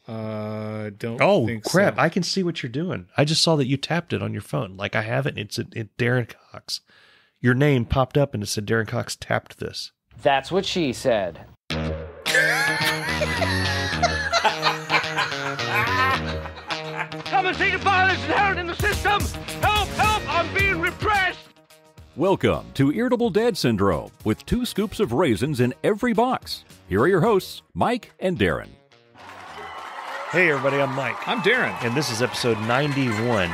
Don't think crap. so. I can see what you're doing. I just saw that you tapped it on your phone. Like I have it. It's Darin Cox. Your name popped up and it said Darin Cox tapped this. That's what she said. Come and see the violence inherent in the system! Help! Help! I'm being repressed! Welcome to Irritable Dad Syndrome, with 2 scoops of raisins in every box. Here are your hosts, Mike and Darin. Hey, everybody, I'm Mike. I'm Darin. And this is episode 91.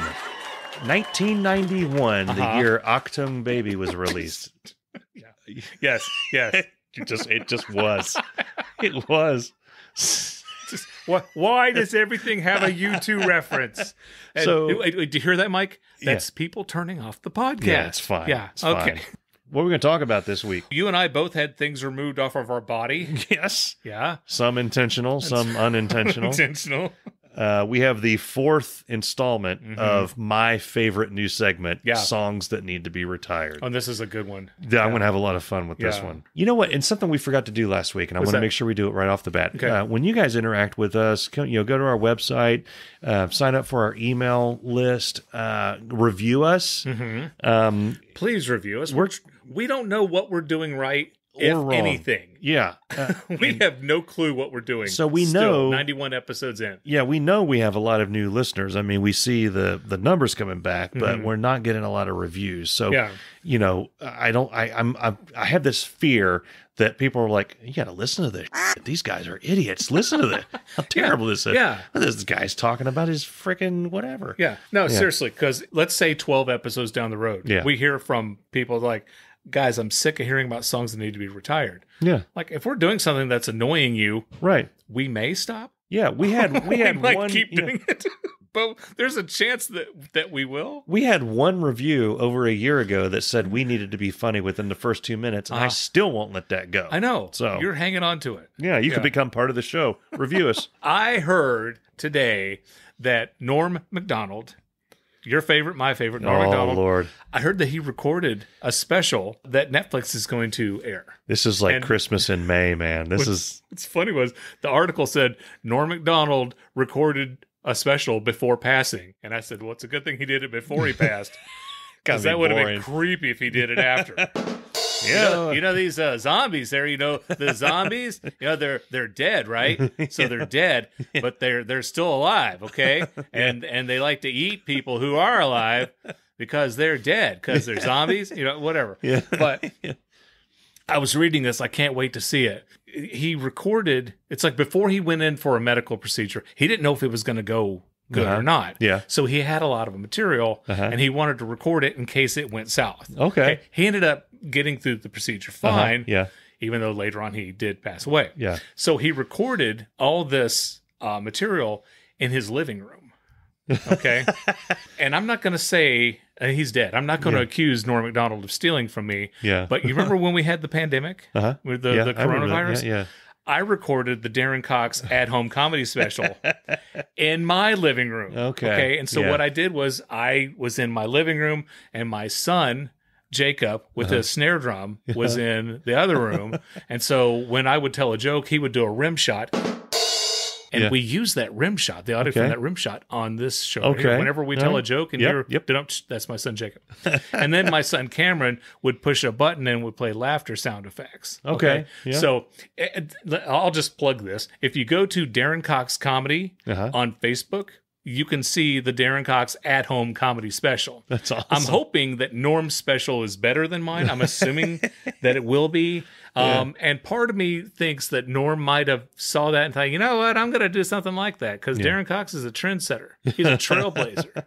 1991, the year Octung Baby was released. Yes. It just was. It was. Why does everything have a U2 reference? And, did you hear that, Mike? That's people turning off the podcast. Yeah, it's fine. Yeah, it's okay. Fine. What are we going to talk about this week? You and I both had things removed off of our body. Yes. Yeah. Some intentional, some unintentional. Intentional. We have the 4th installment of my favorite new segment, Songs That Need to Be Retired. Oh, and this is a good one. Yeah, I'm going to have a lot of fun with this one. You know what? And something we forgot to do last week, and I want to make sure we do it right off the bat. Okay. When you guys interact with us, go to our website, sign up for our email list, review us. Please review us. We don't know what we're doing right, or wrong. Anything. Yeah. We have no clue what we're doing. So we know 91 episodes in. Yeah, we know we have a lot of new listeners. I mean, we see the numbers coming back, but we're not getting a lot of reviews. So, I have this fear that people are like, you got to listen to this. These guys are idiots. Listen to this. How terrible this is. Yeah. This guy's talking about his freaking whatever. Yeah. No, seriously, because let's say 12 episodes down the road, we hear from people like, guys, I'm sick of hearing about songs that need to be retired. Yeah. Like, if we're doing something that's annoying you, right, we may stop. Yeah, we had one. Keep doing it. But there's a chance that we will. We had one review over a year ago that said we needed to be funny within the first 2 minutes, and I still won't let that go. I know. So you're hanging on to it. Yeah, you could become part of the show. Review us. I heard today that Norm Macdonald, your favorite, my favorite, Norm Macdonald. Oh, Lord. I heard that he recorded a special that Netflix is going to air. This is like Christmas in May, man. What's funny was the article said Norm Macdonald recorded a special before passing. And I said, well, it's a good thing he did it before he passed. Because that would have been creepy if he did it after. You know these zombies there, the zombies, they're dead, right? So they're dead, but they're still alive, okay? And they like to eat people who are alive because they're dead, because they're zombies, whatever. Yeah. But I was reading this, I can't wait to see it. He recorded, it's like before he went in for a medical procedure, he didn't know if it was going to go good or not. Yeah. So he had a lot of material and he wanted to record it in case it went south. Okay. He ended up getting through the procedure fine. Yeah. Even though later on he did pass away. Yeah. So he recorded all this material in his living room. Okay. And I'm not going to say he's dead. I'm not going to accuse Norm Macdonald of stealing from me. Yeah. But you remember when we had the pandemic with the coronavirus? Yeah. I recorded the Darin Cox at-home comedy special in my living room. Okay. And so what I did was I was in my living room, and my son, Jacob, with a snare drum, was in the other room. And so when I would tell a joke, he would do a rim shot. And we use that rim shot, the audio from that rim shot, on this show. Okay. Here. Whenever we tell a joke and you're, that's my son Jacob. And then my son Cameron would push a button and would play laughter sound effects. Okay. Yeah. So I'll just plug this. If you go to Darin Cox Comedy on Facebook, you can see the Darin Cox at-home comedy special. That's awesome. I'm hoping that Norm's special is better than mine. I'm assuming that it will be. And part of me thinks that Norm might have saw that and thought, you know what, I'm going to do something like that, because Darin Cox is a trendsetter. He's a trailblazer.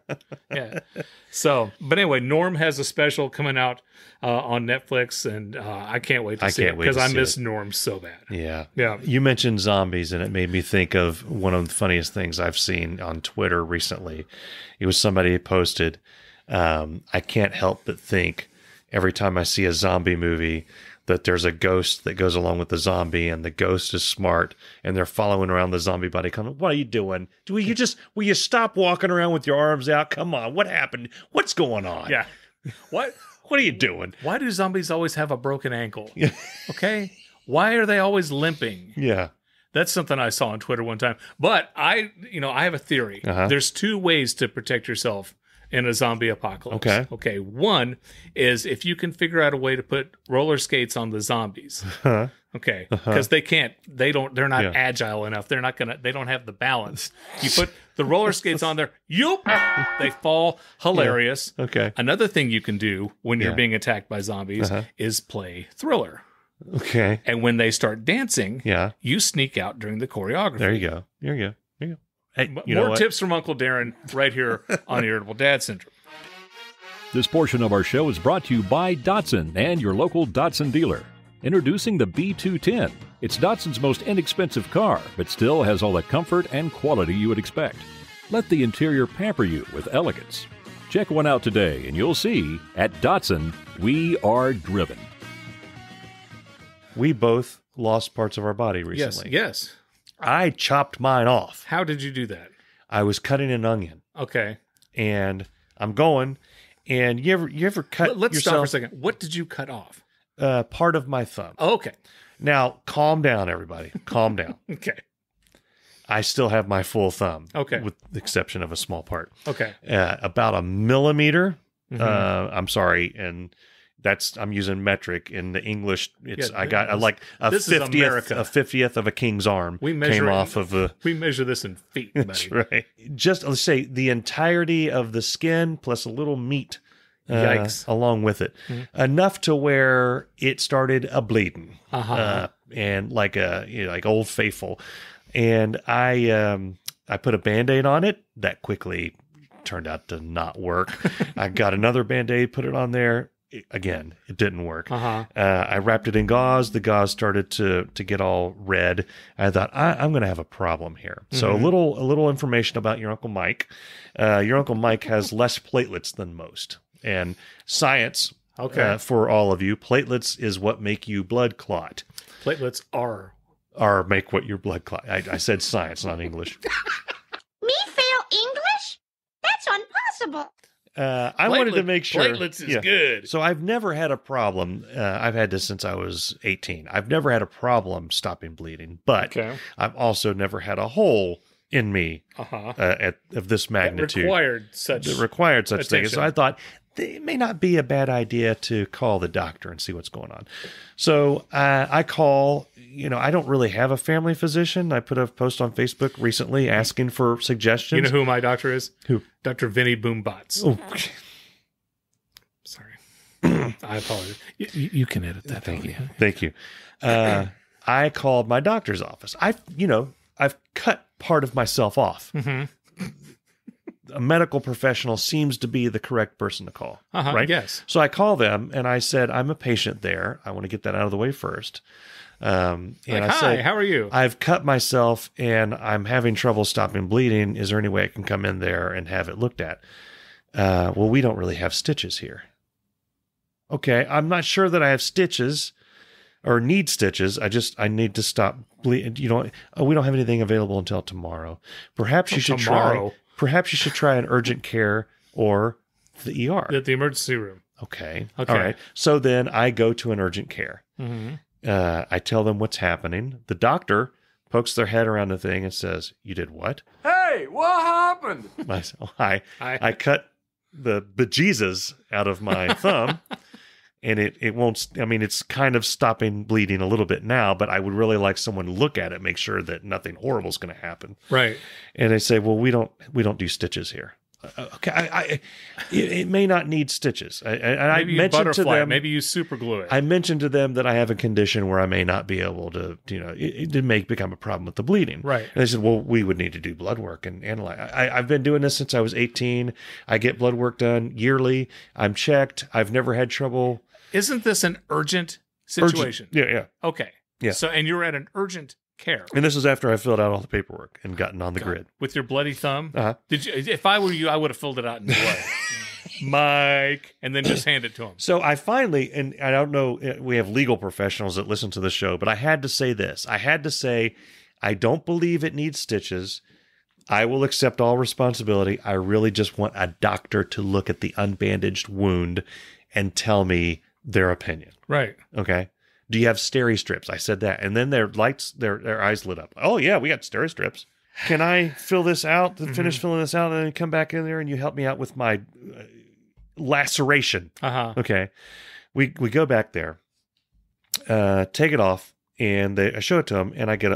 So, but anyway, Norm has a special coming out on Netflix, and I can't wait to see it, because I miss Norm so bad. Yeah. Yeah. You mentioned zombies, and it made me think of one of the funniest things I've seen on Twitter recently. It was somebody posted, I can't help but think every time I see a zombie movie that there's a ghost that goes along with the zombie, and the ghost is smart, and they're following around the zombie body. What are you doing? Will you stop walking around with your arms out? Come on, what happened? What's going on? Yeah. What are you doing? Why do zombies always have a broken ankle? Okay. Why are they always limping? Yeah. That's something I saw on Twitter one time. But I have a theory. There's two ways to protect yourself in a zombie apocalypse. Okay. One is if you can figure out a way to put roller skates on the zombies. Okay. Because they're not agile enough. They don't have the balance. You put the roller skates on there, they fall. Hilarious. Yeah. Okay. Another thing you can do when you're being attacked by zombies is play Thriller. Okay. And when they start dancing, you sneak out during the choreography. There you go. Hey, more tips from Uncle Darin right here on Irritable Dad Syndrome. This portion of our show is brought to you by Datsun and your local Datsun dealer. Introducing the B210. It's Datsun's most inexpensive car, but still has all the comfort and quality you would expect. Let the interior pamper you with elegance. Check one out today and you'll see, at Datsun, we are driven. We both lost parts of our body recently. Yes. I chopped mine off. How did you do that? I was cutting an onion. Okay. And I'm going, and you ever cut Let's yourself? stop for a second. What did you cut off? Part of my thumb. Oh, okay. Now, calm down, everybody. Calm down. Okay. I still have my full thumb. Okay. With the exception of a small part. Okay. About 1 millimeter. I'm sorry, and I'm using metric. In the English, I got like a 50th of a king's arm came off of a. We measure this in feet, buddy. That's right. Just let's say the entirety of the skin plus a little meat. Yikes. Along with it, enough to where it started a bleeding, and like Old Faithful, and I put a Band-Aid on it. That quickly turned out to not work. I got another Band-Aid, put it on there. Again, it didn't work. I wrapped it in gauze. The gauze started to get all red. I thought I'm going to have a problem here. So a little information about your Uncle Mike. Your Uncle Mike has less platelets than most. And science, for all of you, platelets is what make you blood clot. Platelets are make what your blood clot. I said science, not English. Me fail English? That's impossible. I wanted to make sure. Platelets is good. So I've never had a problem. I've had this since I was 18. I've never had a problem stopping bleeding, but I've also never had a hole in me of this magnitude. That required such thing. So I thought it may not be a bad idea to call the doctor and see what's going on. So I call. I don't really have a family physician. I put a post on Facebook recently asking for suggestions. You know who my doctor is? Who? Dr. Vinny Boombots. Oh. Sorry. I apologize. You can edit that. Thank you. I called my doctor's office. I've cut part of myself off. A medical professional seems to be the correct person to call, right? Yes. So I call them and I said, I'm a patient there. I want to get that out of the way first. And I said, how are you? I've cut myself and I'm having trouble stopping bleeding. Is there any way I can come in there and have it looked at? Well, we don't really have stitches here. Okay. I'm not sure that I have stitches or need stitches. I need to stop bleeding. We don't have anything available until tomorrow. Perhaps you should try an urgent care or the ER. At the emergency room. Okay. All right. So then I go to an urgent care. I tell them what's happening. The doctor pokes their head around the thing and says, "You did what?" Hey, what happened? I said, I cut the bejesus out of my thumb. And it won't, it's kind of stopping bleeding a little bit now, but I would really like someone to look at it, make sure that nothing horrible is going to happen. Right. And they say, well, we don't do stitches here. Okay. It may not need stitches. I mentioned to them, maybe you super glue it. I mentioned to them that I have a condition where I may not be able to, it may become a problem with the bleeding. Right. And they said, well, we would need to do blood work and analyze. I've been doing this since I was 18. I get blood work done yearly. I'm checked. I've never had trouble. Isn't this an urgent situation? Yeah. Okay. Yeah. So, and you're at an urgent care. And this is after I filled out all the paperwork and gotten on the grid. With your bloody thumb? Did you? If I were you, I would have filled it out in blood. Mike, and then just hand it to him. So I finally, and I don't know, we have legal professionals that listen to the show, but I had to say this. I had to say, I don't believe it needs stitches. I will accept all responsibility. I really just want a doctor to look at the unbandaged wound and tell me their opinion. Right. Okay. Do you have steri strips? I said that. And then their eyes lit up. Oh, yeah, we got steri strips. Can I fill this out, finish filling this out, and then come back in there and you help me out with my laceration? Okay. We go back there, take it off, and I show it to them, and I get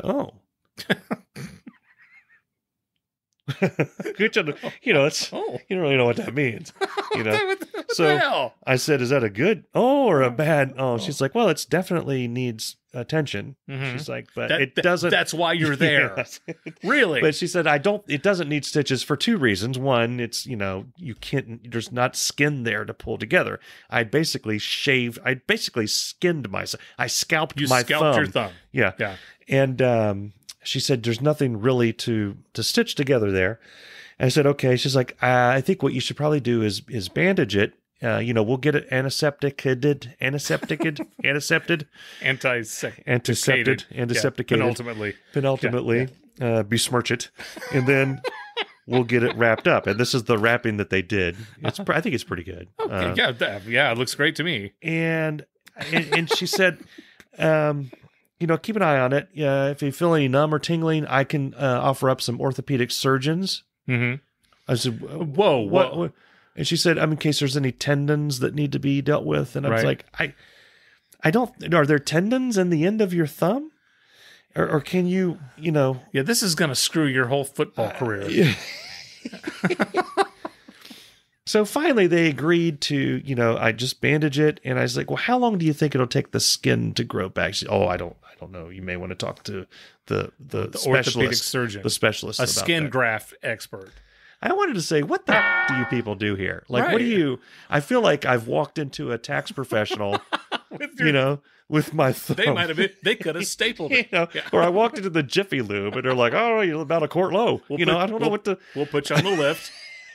you know, it's you don't really know what that means. You know, so I said, "Is that a good or a bad?" She's like, "Well, it definitely needs attention." She's like, "But it doesn't." That's why you're there, Yes. really. But she said, It doesn't need stitches for two reasons. One, it's you can't. There's not skin there to pull together. I basically skinned myself. I scalped my thumb. Scalped your thumb. Yeah. And she said, "There's nothing really to stitch together there." And I said, "Okay." She's like, "I think what you should probably do is bandage it. We'll get it antisepticated, penultimately, besmirch it, and then we'll get it wrapped up." And this is the wrapping that they did. I think it's pretty good. Okay, it looks great to me. And she said, keep an eye on it. If you feel any numb or tingling, I can offer up some orthopedic surgeons. I said, whoa. What? And she said, in case there's any tendons that need to be dealt with. And I was like, I don't, are there tendons in the end of your thumb? Or can you, Yeah, this is going to screw your whole football career. So finally they agreed to, I just bandage it. And I was like, well, how long do you think it'll take the skin to grow back? She said, I don't know. You may want to talk to the orthopedic surgeon, the specialist, a skin graft expert. I wanted to say, what the do you people do here? Like, what do you? I feel like I've walked into a tax professional, with my thumb. They could have stapled it. Or I walked into the Jiffy Lube and they're like, "Oh, you're about a quart low." I don't know what to. We'll put you on the lift.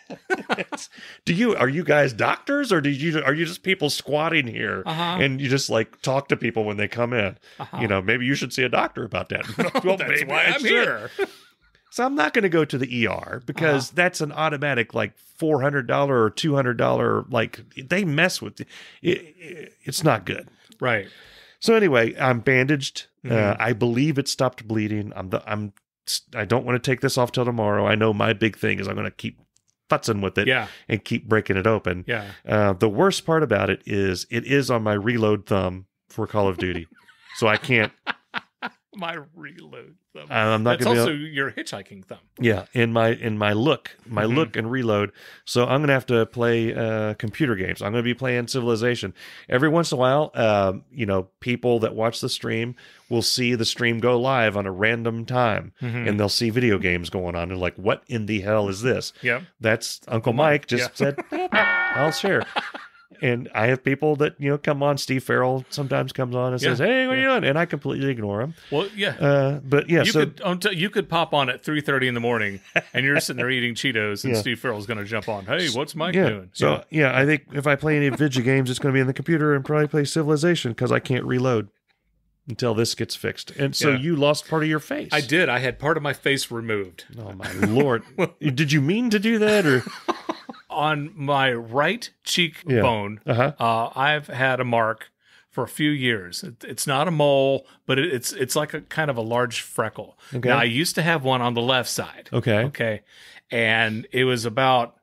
Are you guys doctors, or are you just people squatting here and you just like talk to people when they come in? Maybe you should see a doctor about that. Well, that's why I'm here. So I'm not going to go to the ER because that's an automatic like $400 or $200. Like they mess with it. It's not good. Right. So anyway, I'm bandaged. I believe it stopped bleeding. I don't want to take this off till tomorrow. I know my big thing is I'm going to keep futzing with it and keep breaking it open. Yeah. The worst part about it is on my reload thumb for Call of Duty. So I can't. My reload thumb. I'm not That's also your hitchhiking thumb. Yeah, in my look and reload. So I'm gonna have to play computer games. I'm gonna be playing Civilization every once in a while. People that watch the stream will see the stream go live on a random time, and they'll see video games going on. They're like, "What in the hell is this?" Yeah, that's Uncle Mike just said, "I'll share." And I have people that, come on. Steve Farrell sometimes comes on and says, "Hey, what are you doing?" And I completely ignore him. Well, yeah. But yeah, you could pop on at 3:30 in the morning and you're sitting there eating Cheetos and Steve Farrell's going to jump on. "Hey, what's Mike doing?" So, I think if I play any video games, it's going to be in the computer and probably play Civilization because I can't reload until this gets fixed. And so you lost part of your face. I did. I had part of my face removed. Oh, my Lord. Did you mean to do that or... On my right cheekbone, I've had a mark for a few years. It's not a mole, but it's like a kind of a large freckle. Okay. Now, I used to have one on the left side. Okay. And it was about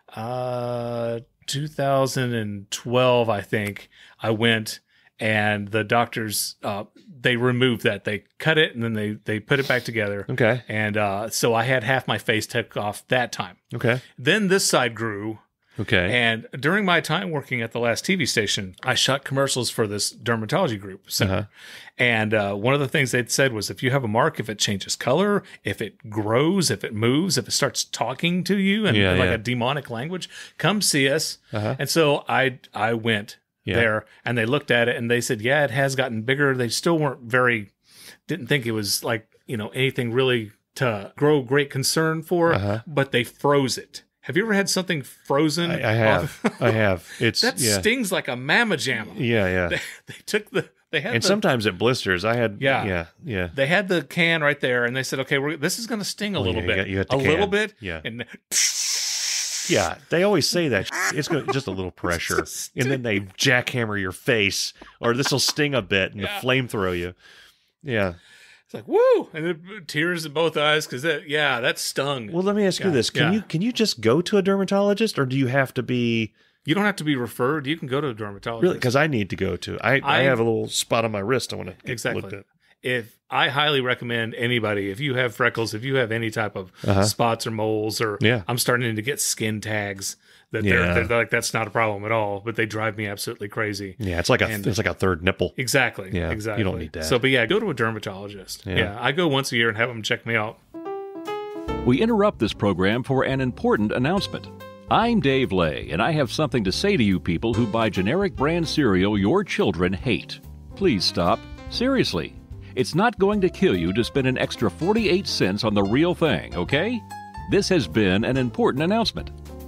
2012, I think. I went and the doctors, they removed that. They cut it and then they put it back together. Okay. And so I had half my face took off that time. Okay. Then this side grew. Okay. And during my time working at the last TV station, I shot commercials for this dermatology group. And one of the things they'd said was, if you have a mark, if it changes color, if it grows, if it moves, if it starts talking to you in a demonic language, come see us. And so I went there and they looked at it and they said, it has gotten bigger. They still didn't think it was like, anything really to grow great concern for, but they froze it. Have you ever had something frozen? I have. I have. That stings like a mamma jamma. Yeah. They took sometimes it blisters. I had. Yeah. They had the can right there, and they said, "Okay, this is going to sting a little bit, you little bit." Yeah. And Yeah, they always say that. It's just a little pressure. And then they jackhammer your face, or this will sting a bit and flamethrow you. Yeah. It's like, woo! And then tears in both eyes because that stung. Well, let me ask you this. Can you just go to a dermatologist, or do you have to be... You don't have to be referred. You can go to a dermatologist. Really? Because I need to go to. I have a little spot on my wrist I want to get looked at. If I highly recommend anybody, if you have freckles, if you have any type of spots or moles, or I'm starting to get skin tags, they're like, that's not a problem at all, but they drive me absolutely crazy. Yeah, it's like a third nipple. Exactly. Yeah, exactly. You don't need that. So, but go to a dermatologist. Yeah, I go once a year and have them check me out. We interrupt this program for an important announcement. I'm Dave Lay, and I have something to say to you people who buy generic brand cereal your children hate. Please stop. Seriously. It's not going to kill you to spend an extra 48 cents on the real thing, okay? This has been an important announcement.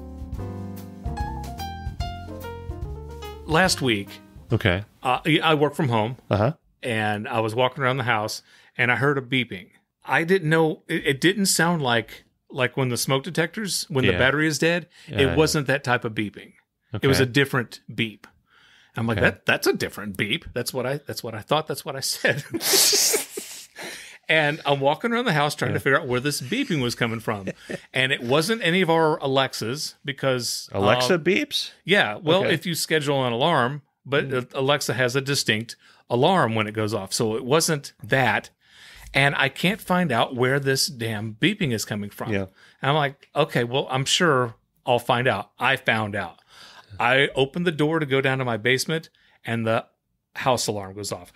Last week, I work from home, and I was walking around the house, and I heard a beeping. I didn't know, it didn't sound like when the smoke detectors, when the battery is dead, it wasn't that type of beeping. It was a different beep. I'm like, that's a different beep. That's what I thought. That's what I said. And I'm walking around the house trying to figure out where this beeping was coming from. And it wasn't any of our Alexas because... Alexa beeps? Yeah. Well, if you schedule an alarm, but Alexa has a distinct alarm when it goes off. So it wasn't that. And I can't find out where this damn beeping is coming from. Yeah. And I'm like, okay, well, I'm sure I'll find out. I found out. I opened the door to go down to my basement, and the house alarm goes off.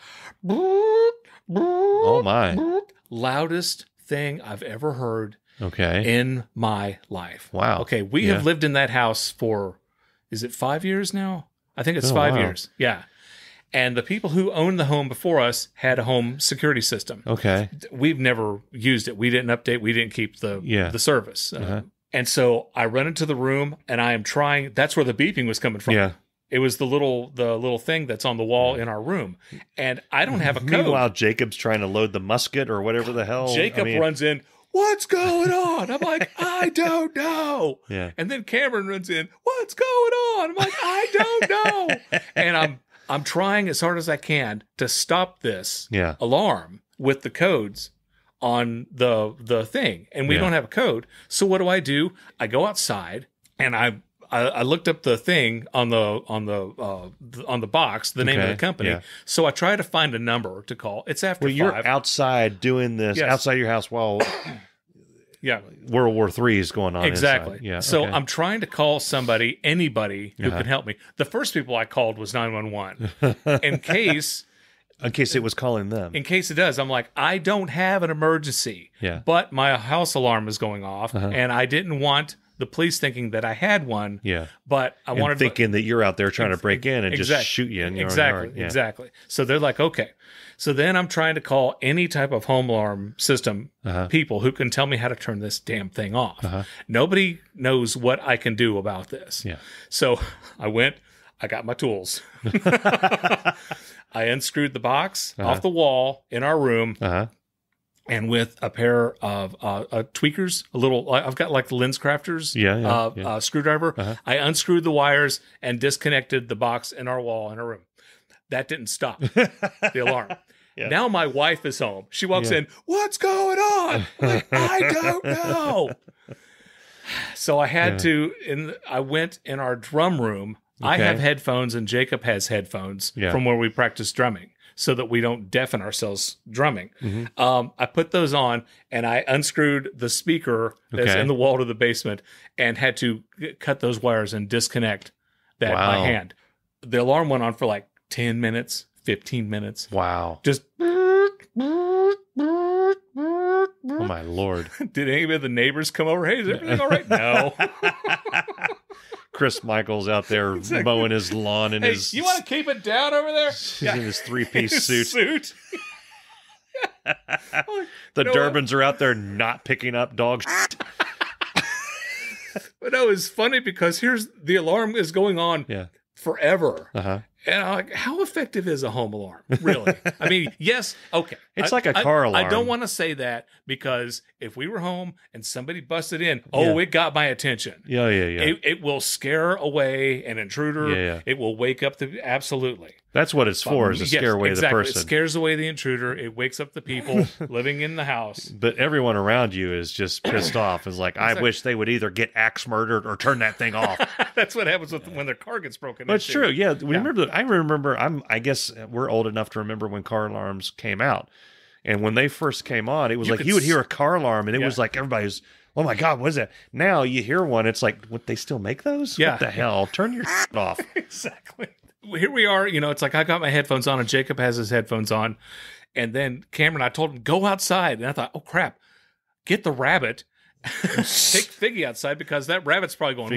Oh, my. Loudest thing I've ever heard in my life. Wow. Okay, we have lived in that house for, is it 5 years now? I think it's 5 years. Yeah. And the people who owned the home before us had a home security system. Okay. We've never used it. We didn't update. We didn't keep the service. And so I run into the room, and I am trying. That's where the beeping was coming from. Yeah. It was the little thing that's on the wall in our room. And I don't have a code. Meanwhile, Jacob's trying to load the musket or whatever the hell. Jacob runs in. What's going on? I'm like, I don't know. Yeah. And then Cameron runs in. What's going on? I'm like, I don't know. And I'm trying as hard as I can to stop this alarm with the codes on the thing, and we don't have a code. So what do? I go outside, and I looked up the thing on the box, the name of the company. Yeah. So I try to find a number to call. It's after 5. You're outside doing this outside your house while World War III is going on. Exactly. Inside. Yeah. So I'm trying to call anybody who can help me. The first people I called was 911 in case it was calling them. In case it does. I'm like, I don't have an emergency, but my house alarm is going off, and I didn't want the police thinking that I had one. Yeah. But I wanted thinking that you're out there trying to break in and just shoot you in your own yard. Yeah. Exactly. So they're like, okay. So then I'm trying to call any type of home alarm system people who can tell me how to turn this damn thing off. Nobody knows what I can do about this. Yeah. So I got my tools. I unscrewed the box off the wall in our room, and with a pair of tweakers, I've got like the lens crafters screwdriver. I unscrewed the wires and disconnected the box in our wall in our room. That didn't stop the alarm. Yeah. Now my wife is home. She walks in. What's going on? I'm like, I don't know. So I had to. I went in our drum room. Okay. I have headphones, and Jacob has headphones from where we practice drumming, so that we don't deafen ourselves drumming. I put those on, and I unscrewed the speaker that's in the wall to the basement, and had to cut those wires and disconnect that by hand. The alarm went on for like 10 minutes, 15 minutes. Wow. Just... Oh, my Lord. Did any of the neighbors come over? Hey, is everything all right? No. Chris Michael's out there mowing his lawn in his... You want to keep it down over there? He's in his three-piece suit. The Durbans are out there not picking up dog shit. But no, it's funny because the alarm is going on forever. And I'm like, how effective is a home alarm? Really? I mean, yes, okay. It's like a car alarm. I don't want to say that because if we were home and somebody busted in, it got my attention. Yeah. It will scare away an intruder. Yeah. It will wake up absolutely. That's what it's for, is to scare away the person. It scares away the intruder. It wakes up the people living in the house. But everyone around you is just pissed off. Is like, I wish they would either get axe murdered or turn that thing off. That's what happens when their car gets broken into. It's true. Yeah. I remember. I guess we're old enough to remember when car alarms came out. And when they first came on, it was you would hear a car alarm and it was like everybody's, oh my God, what is that? Now you hear one, it's like, what, they still make those? Yeah. What the hell? Turn your off. Exactly. Here we are, it's like I got my headphones on and Jacob has his headphones on. And then Cameron, I told him, go outside. And I thought, oh crap, get the rabbit. Take Figgy outside because that rabbit's probably going,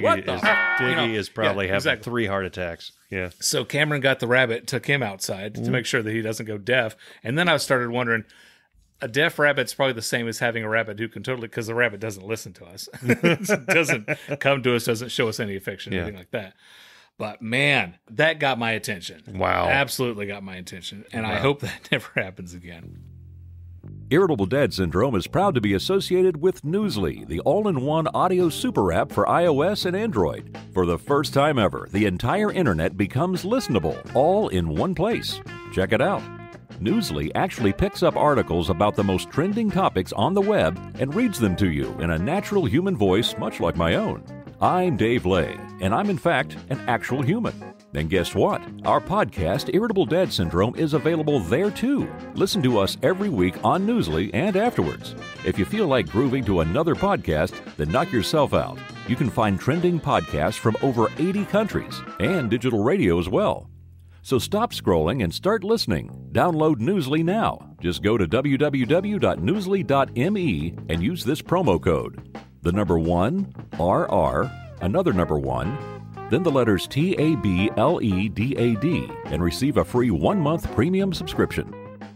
Figgy is probably having 3 heart attacks. Yeah. So Cameron got the rabbit, took him outside to make sure that he doesn't go deaf. And then I started wondering, a deaf rabbit's probably the same as having a rabbit who can totally, because the rabbit doesn't listen to us, doesn't come to us, doesn't show us any affection, anything like that. But man, that got my attention. Wow. Absolutely got my attention. And I hope that never happens again. Irritable Dad Syndrome is proud to be associated with Newsly, the all-in-one audio super app for iOS and Android. For the first time ever, the entire internet becomes listenable, all in one place. Check it out. Newsly actually picks up articles about the most trending topics on the web and reads them to you in a natural human voice, much like my own. I'm Dave Lay, and I'm in fact an actual human. And guess what? Our podcast, Irritable Dad Syndrome, is available there too. Listen to us every week on Newsly and afterwards. If you feel like grooving to another podcast, then knock yourself out. You can find trending podcasts from over 80 countries and digital radio as well. So stop scrolling and start listening. Download Newsly now. Just go to www.newsly.me and use this promo code. The number 1, RR, another number 1, then the letters TABLEDAD, and receive a free 1-month premium subscription.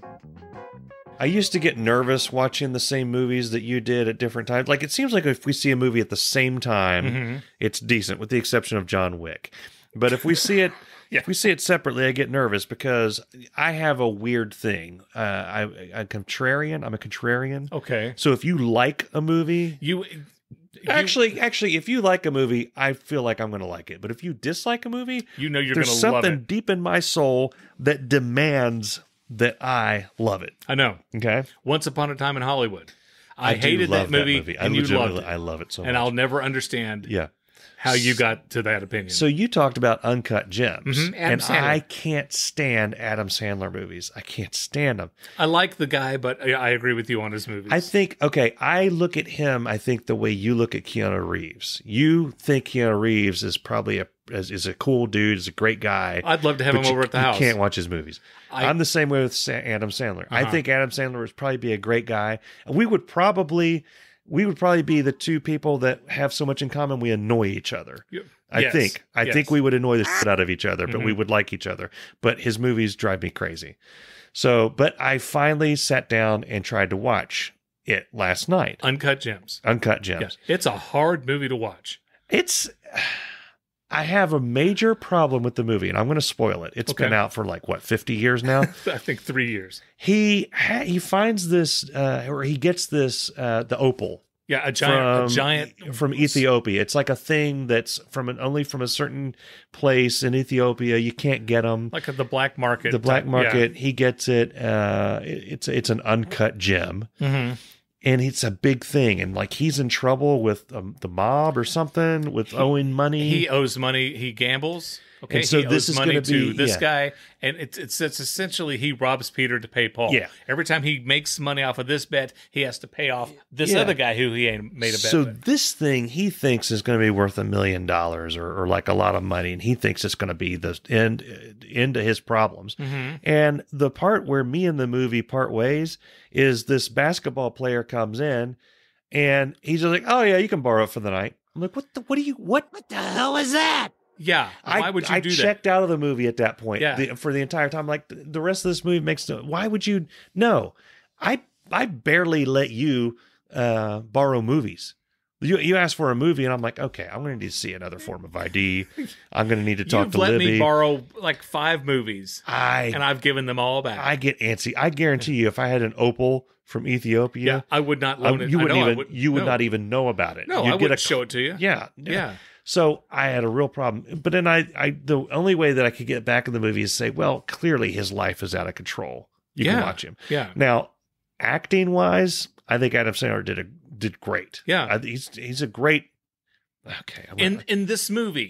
I used to get nervous watching the same movies that you did at different times. Like, it seems like if we see a movie at the same time, it's decent, with the exception of John Wick. But if we see it... If we see it separately, I get nervous because I have a weird thing. I'm a contrarian. Okay. So if you like a movie, actually, if you like a movie, I feel like I'm going to like it. But if you dislike a movie, you're going to love it. There's something deep in my soul that demands that I love it. I know. Okay. Once Upon a Time in Hollywood. I hated that movie. I love it so much. And I'll never understand. Yeah. How you got to that opinion. So you talked about Uncut Gems. And Sandler. I can't stand Adam Sandler movies. I can't stand them. I like the guy, but I agree with you on his movies. I think, I look at him, I think the way you look at Keanu Reeves. You think Keanu Reeves is probably is a cool dude, is a great guy. I'd love to have him over at the house. You can't watch his movies. I'm the same way with Adam Sandler. I think Adam Sandler would probably be a great guy. We would probably be the two people that have so much in common we annoy each other. I think we would annoy the shit out of each other, but we would like each other. But his movies drive me crazy. So, but I finally sat down and tried to watch it last night. Uncut Gems. Yeah. It's a hard movie to watch. I have a major problem with the movie, and I'm going to spoil it. It's been out for 50 years now? I think 3 years. He finds this, or he gets this, the opal. Yeah, a giant from Ethiopia. It's like a thing that's only from a certain place in Ethiopia. You can't get them. Like at the black market. The black market. Yeah. He gets it. It's an uncut gem. Mm-hmm. And it's a big thing. And he's in trouble with the mob or something, with owing money. He owes money. He gambles. Okay, and so he this owes is money to this yeah. guy, and it's essentially he robs Peter to pay Paul. Yeah. Every time he makes money off of this bet, he has to pay off this other guy who he ain't made a bet so with. So this thing he thinks is going to be worth $1 million or like a lot of money, and he thinks it's going to be the end to his problems. Mm-hmm. And the part where me and the movie part ways is this basketball player comes in, and he's just like, "Oh yeah, you can borrow it for the night." I'm like, "What the hell is that?" Yeah, why would you do that? I checked out of the movie at that point. Yeah. For the entire time. Like, the rest of this movie makes no... Why would you... No. I barely let you borrow movies. You asked for a movie, and I'm like, okay, I'm going to need to see another form of ID. I'm going to need to talk to Libby. You've let me borrow like 5 movies, and I've given them all back. I get antsy. I guarantee you, if I had an Opal from Ethiopia, I would not loan it. You would not even know about it. No, I wouldn't show it to you. Yeah. So I had a real problem. But then the only way that I could get back in the movie is say, well, clearly his life is out of control. You can watch him. Yeah. Now, acting wise, I think Adam Sandler did great. Yeah. He's a great. Okay. In this movie,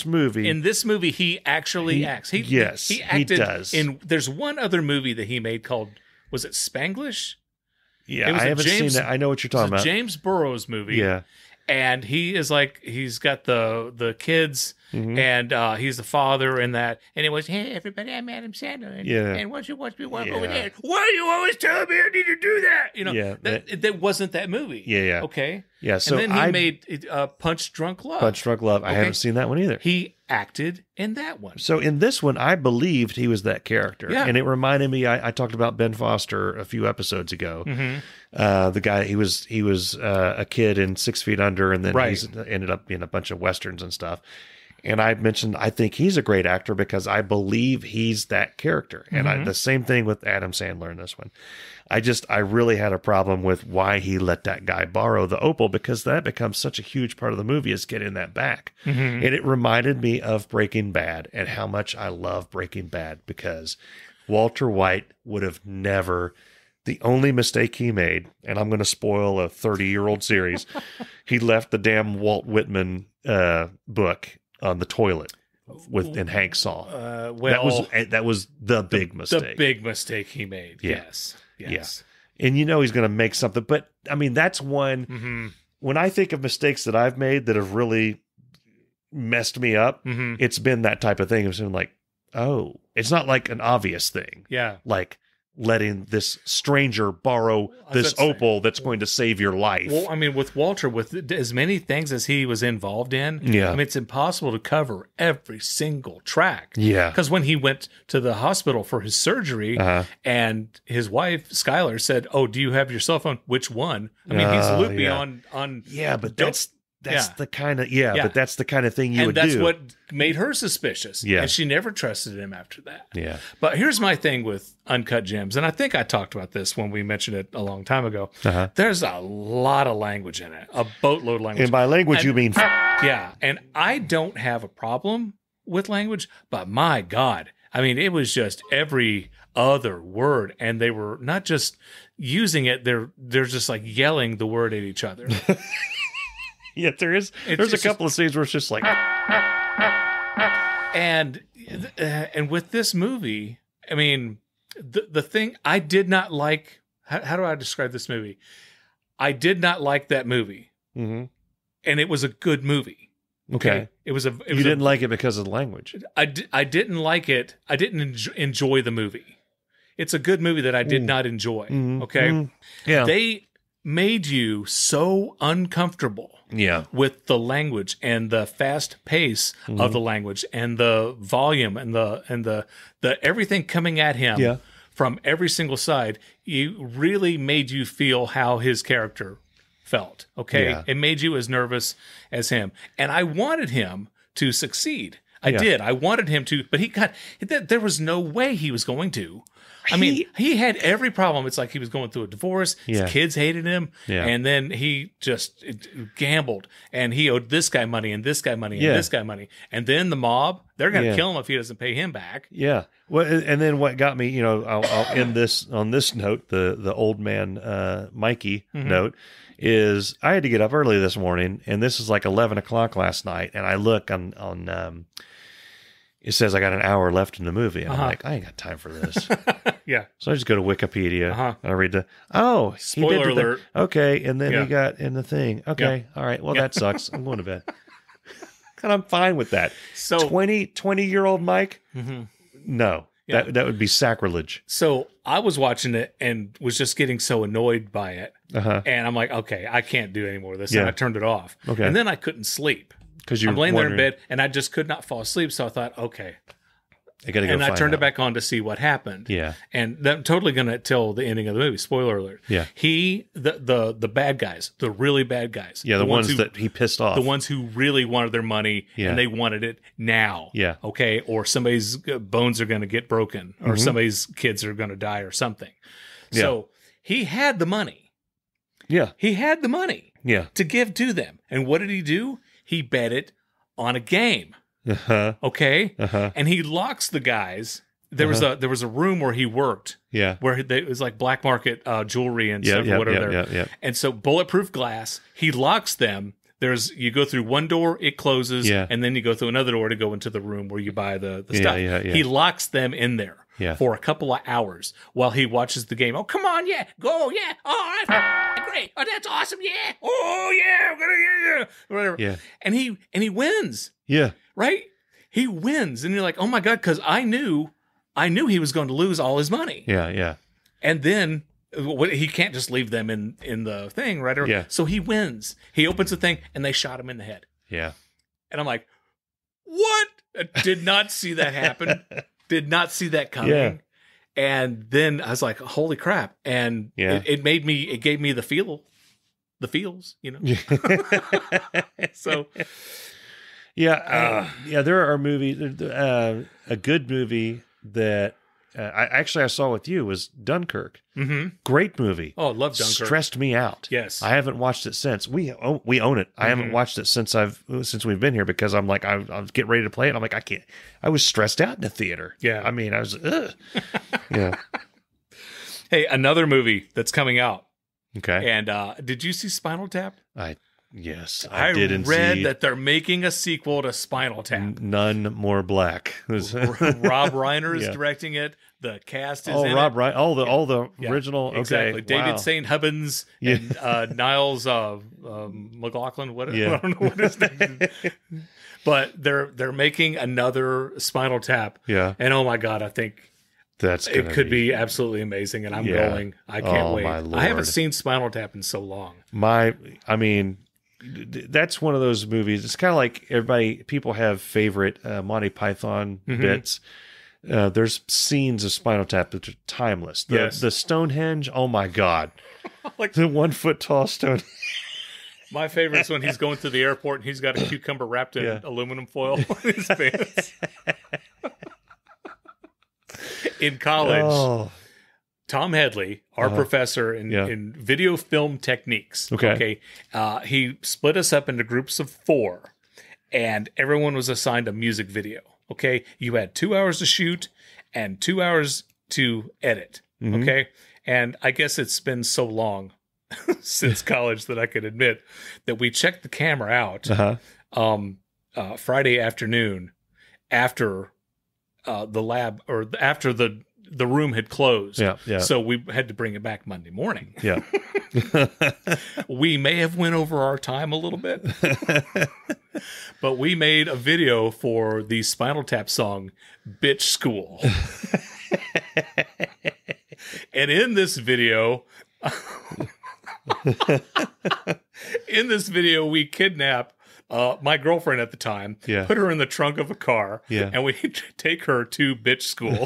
he actually acts. He acted does. There's one other movie that he made called, was it Spanglish? Yeah, I haven't seen that. I know what you're talking about. James Burrows movie. Yeah. And he is like, he's got the kids, and he's the father in that. And it was, hey, everybody, I'm Adam Sandler. And once you watch me walk over there, why do you always tell me I need to do that? You know, that wasn't that movie. Yeah. Okay. Yeah. So and then he made Punch Drunk Love. Punch Drunk Love. I haven't seen that one either. He acted in that one. So in this one, I believed he was that character. Yeah. And it reminded me, I talked about Ben Foster a few episodes ago. The guy, he was a kid in 6 Feet Under, and then he's ended up in a bunch of Westerns and stuff. And I mentioned, I think he's a great actor because I believe he's that character. And the same thing with Adam Sandler in this one. I really had a problem with why he let that guy borrow the Opal, because that becomes such a huge part of the movie is getting that back. And it reminded me of Breaking Bad and how much I love Breaking Bad, because Walter White would have never, the only mistake he made, and I'm going to spoil a 30-year-old series, he left the damn Walt Whitman book on the toilet and Hank saw. That was the big mistake. The big mistake he made. Yeah. Yes. Yeah. And he's going to make something. But I mean, that's one, when I think of mistakes that I've made that have really messed me up, it's been that type of thing. It's been like, oh, it's not like an obvious thing. Yeah. Like letting this stranger borrow this Opal that's going to save your life. Well, I mean, with Walter, with as many things as he was involved in, I mean, it's impossible to cover every single track. Yeah. Because when he went to the hospital for his surgery, and his wife, Skylar, said, oh, do you have your cell phone? Which one? I mean, he's loopy on. Yeah, but that's the kind of, but that's the kind of thing you would do. And that's what made her suspicious. Yeah. And she never trusted him after that. Yeah. But here's my thing with Uncut Gems, and I think I talked about this when we mentioned it a long time ago. There's a lot of language in it, a boatload of language. And by language, you mean... Yeah. And I don't have a problem with language, but my God, I mean, it was just every other word, and they were not just using it, they're just like yelling the word at each other. Yeah, there's a couple of scenes where it's just like, and with this movie, I mean, the thing I did not like. How do I describe this movie? I did not like that movie, and it was a good movie. Okay, you didn't like it because of the language. I didn't like it. I didn't enjoy the movie. It's a good movie that I did not enjoy. Okay, yeah, they made you so uncomfortable with the language and the fast pace of the language and the volume and the everything coming at him from every single side. You really made you feel how his character felt. Okay. It made you as nervous as him. And I wanted him to succeed. I did. I wanted him to, but there was no way he was going to. I mean, he had every problem. It's like he was going through a divorce. His kids hated him. And then he just gambled. And he owed this guy money and this guy money and this guy money. And then the mob, they're going to kill him if he doesn't pay him back. Yeah. Well, and then what got me, I'll end this on this note, the old man Mikey note, is I had to get up early this morning. And this is like 11 o'clock last night. And I look on it says I got an hour left in the movie. And I'm like, I ain't got time for this. So I just go to Wikipedia and I read spoiler alert. Okay. And then he got in the thing. Okay. All right. Well, that sucks. I'm going to bed. And I'm fine with that. So 20-year-old Mike? No. That would be sacrilege. So I was watching it and was just getting so annoyed by it. And I'm like, okay, I can't do any more of this. And I turned it off. Okay. And then I couldn't sleep. Because I'm laying there in bed and I just could not fall asleep. So I thought, okay, I gotta go. And I find turned that it back on to see what happened. Yeah. And I'm totally going to tell the ending of the movie. Spoiler alert. Yeah. The bad guys, the really bad guys. Yeah, the ones that he pissed off. The ones who really wanted their money and they wanted it now. Yeah. Okay. Or somebody's bones are going to get broken or somebody's kids are going to die or something. Yeah. So he had the money. Yeah. He had the money Yeah. to give to them. And what did he do? He bet it on a game. Uh-huh. Okay. Uh-huh. And he locks the guys. There was a room where he worked. Yeah. Where it was like black market jewelry and stuff or whatever. Yeah. And so bulletproof glass, he locks them. You go through one door, it closes, and then you go through another door to go into the room where you buy the stuff. Yeah. He locks them in there for a couple of hours while he watches the game. Oh, come on, yeah, go, yeah, oh, that's great, oh, that's awesome, yeah, oh yeah, whatever, Yeah. and he wins, Yeah. right? He wins, and you're like, oh my god, because I knew he was going to lose all his money. Yeah. And then he can't just leave them in the thing, right? Yeah. So he wins. He opens the thing, and they shot him in the head. Yeah. And I'm like, what? I did not see that happen. Did not see that coming. Yeah. And then I was like, holy crap. And it gave me the feels, you know? So. Yeah. There are movies, a good movie that I saw with you was Dunkirk. Mm-hmm. Great movie. Oh, love Dunkirk. Stressed me out. Yes. I haven't watched it since. We own it. I haven't watched it since we've been here because I'm like, I'll get ready to play it. I'm like, I can't. I was stressed out in the theater. Yeah. I mean, I was, yeah. Hey, another movie that's coming out. Okay. And did you see Spinal Tap? Yes, I didn't read see that they're making a sequel to Spinal Tap. None More Black. Rob Reiner is directing it. The cast is in Rob it. Reiner. All the original. Okay, exactly. David wow. St. Hubbins and Niles McLaughlin. I don't know what his name is. But they're making another Spinal Tap. Yeah. And oh my god, I think it could be absolutely amazing. And I'm going. I can't wait. My Lord. I haven't seen Spinal Tap in so long. That's one of those movies. It's kind of like people have favorite Monty Python bits. There's scenes of Spinal Tap that are timeless. The Stonehenge, oh my god, like the 1 foot tall stone. My favorite is when he's going through the airport and he's got a cucumber wrapped in aluminum foil on his pants. In college, Tom Headley, our professor in video film techniques, he split us up into groups of 4, and everyone was assigned a music video. Okay, you had 2 hours to shoot and 2 hours to edit. Okay, and I guess it's been so long since college that I could admit that we checked the camera out Friday afternoon after the lab or after the room had closed. Yeah. So we had to bring it back Monday morning. Yeah. We may have went over our time a little bit, but we made a video for the Spinal Tap song, Bitch School. And in this video, we kidnap my girlfriend at the time, put her in the trunk of a car, and we take her to bitch school.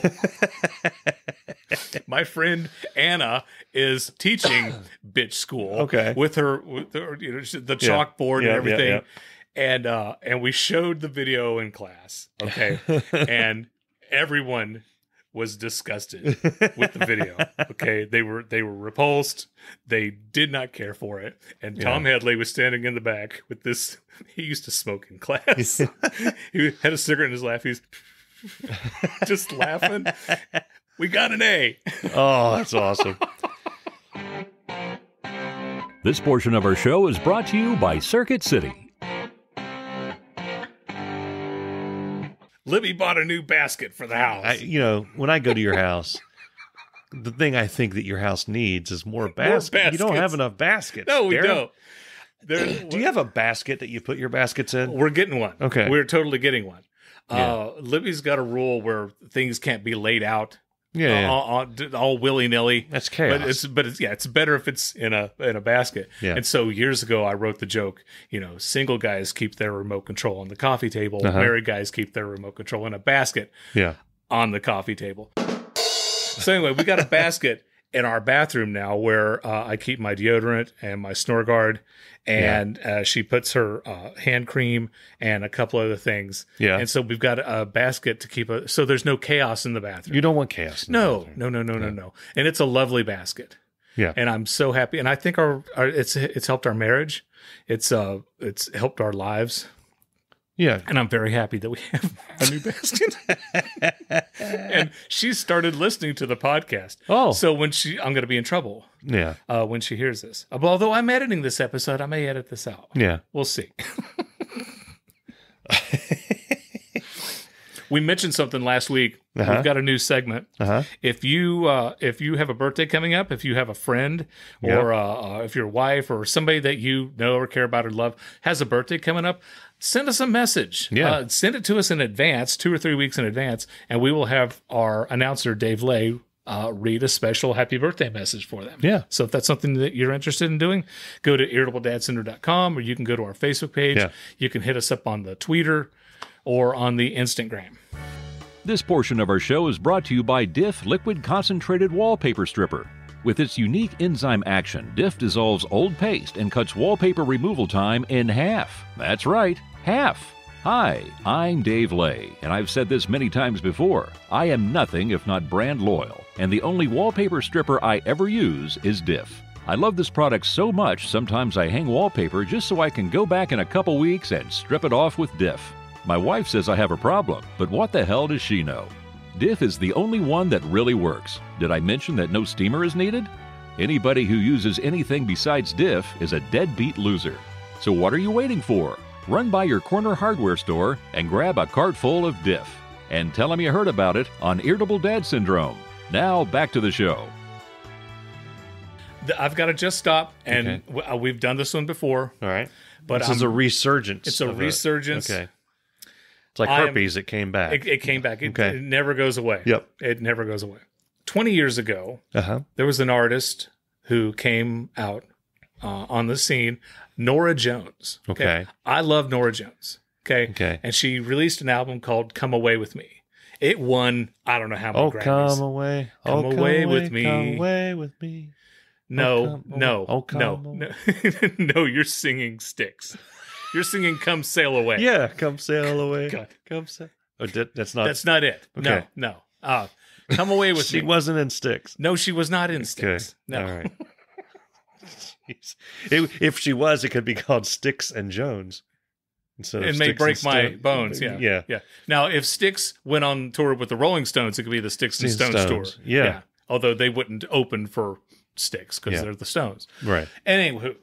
My friend Anna is teaching bitch school with her the chalkboard and everything. And we showed the video in class, and everyone was disgusted with the video. They were repulsed. They did not care for it. And Tom Headley was standing in the back with this. He used to smoke in class. He had a cigarette in his lap. He's just laughing. We got an A. Oh, that's awesome. This portion of our show is brought to you by Circuit City. Libby bought a new basket for the house. When I go to your house, the thing I think that your house needs is more baskets. You don't have enough baskets. No, we don't. Do you have a basket that you put your baskets in? We're getting one. Okay. We're totally getting one. Libby's got a rule where things can't be laid out. All willy nilly. That's chaos. But it's better if it's in a basket. Yeah. And so years ago, I wrote the joke. Single guys keep their remote control on the coffee table. Married guys keep their remote control in a basket. Yeah. on the coffee table. So anyway, we got a basket in our bathroom now where I keep my deodorant and my snore guard, and she puts her hand cream and a couple other things. Yeah. And so we've got a basket to keep so there's no chaos in the bathroom. You don't want chaos. No. And it's a lovely basket. Yeah. And I'm so happy. And I think it's helped our marriage. It's helped our lives. Yeah. And I'm very happy that we have a new basket. And she started listening to the podcast. Oh. So I'm going to be in trouble. Yeah. When she hears this. Although I'm editing this episode, I may edit this out. Yeah. We'll see. We mentioned something last week. We've got a new segment. If you have a birthday coming up, if you have a friend, or if your wife or somebody that you know or care about or love has a birthday coming up, send us a message. Yeah. Send it to us in advance, 2 or 3 weeks in advance, and we will have our announcer, Dave Lay, read a special happy birthday message for them. Yeah. So if that's something that you're interested in doing, go to irritabledadsender.com, or you can go to our Facebook page. Yeah. You can hit us up on the Twitter or on the Instagram. This portion of our show is brought to you by Diff Liquid Concentrated Wallpaper Stripper. With its unique enzyme action, Diff dissolves old paste and cuts wallpaper removal time in half. That's right, half. Hi, I'm Dave Lay, and I've said this many times before. I am nothing if not brand loyal, and the only wallpaper stripper I ever use is Diff. I love this product so much, sometimes I hang wallpaper just so I can go back in a couple weeks and strip it off with Diff. My wife says I have a problem, but what the hell does she know? Diff is the only one that really works. Did I mention that no steamer is needed? Anybody who uses anything besides Diff is a deadbeat loser. So what are you waiting for? Run by your corner hardware store and grab a cart full of Diff. And tell them you heard about it on Irritable Dad Syndrome. Now back to the show. I've got to just stop, and we've done this one before. All right. But this is a resurgence. It's a resurgence. Okay. It's like herpes. It came back. It came back. It never goes away. Yep. It never goes away. 20 years ago, there was an artist who came out on the scene, Norah Jones. Okay. I love Norah Jones. Okay. And she released an album called Come Away With Me. It won, I don't know how many Grammys. Come away. Come away with me. Come away with me. No. No, you're singing Sticks. You're singing "Come Sail Away." Yeah, come sail away. God. Come sail. Oh, that's not. That's not it. Okay. No. Come away with me. She wasn't in Sticks. No, she was not in Sticks. No. All right. If she was, it could be called Sticks and Jones. Instead of it may Sticks break and my bones. Yeah. Now, if Styx went on tour with the Rolling Stones, it could be the Sticks and Stones tour. Yeah. Although they wouldn't open for Styx because they're the Stones. Right. Anywho,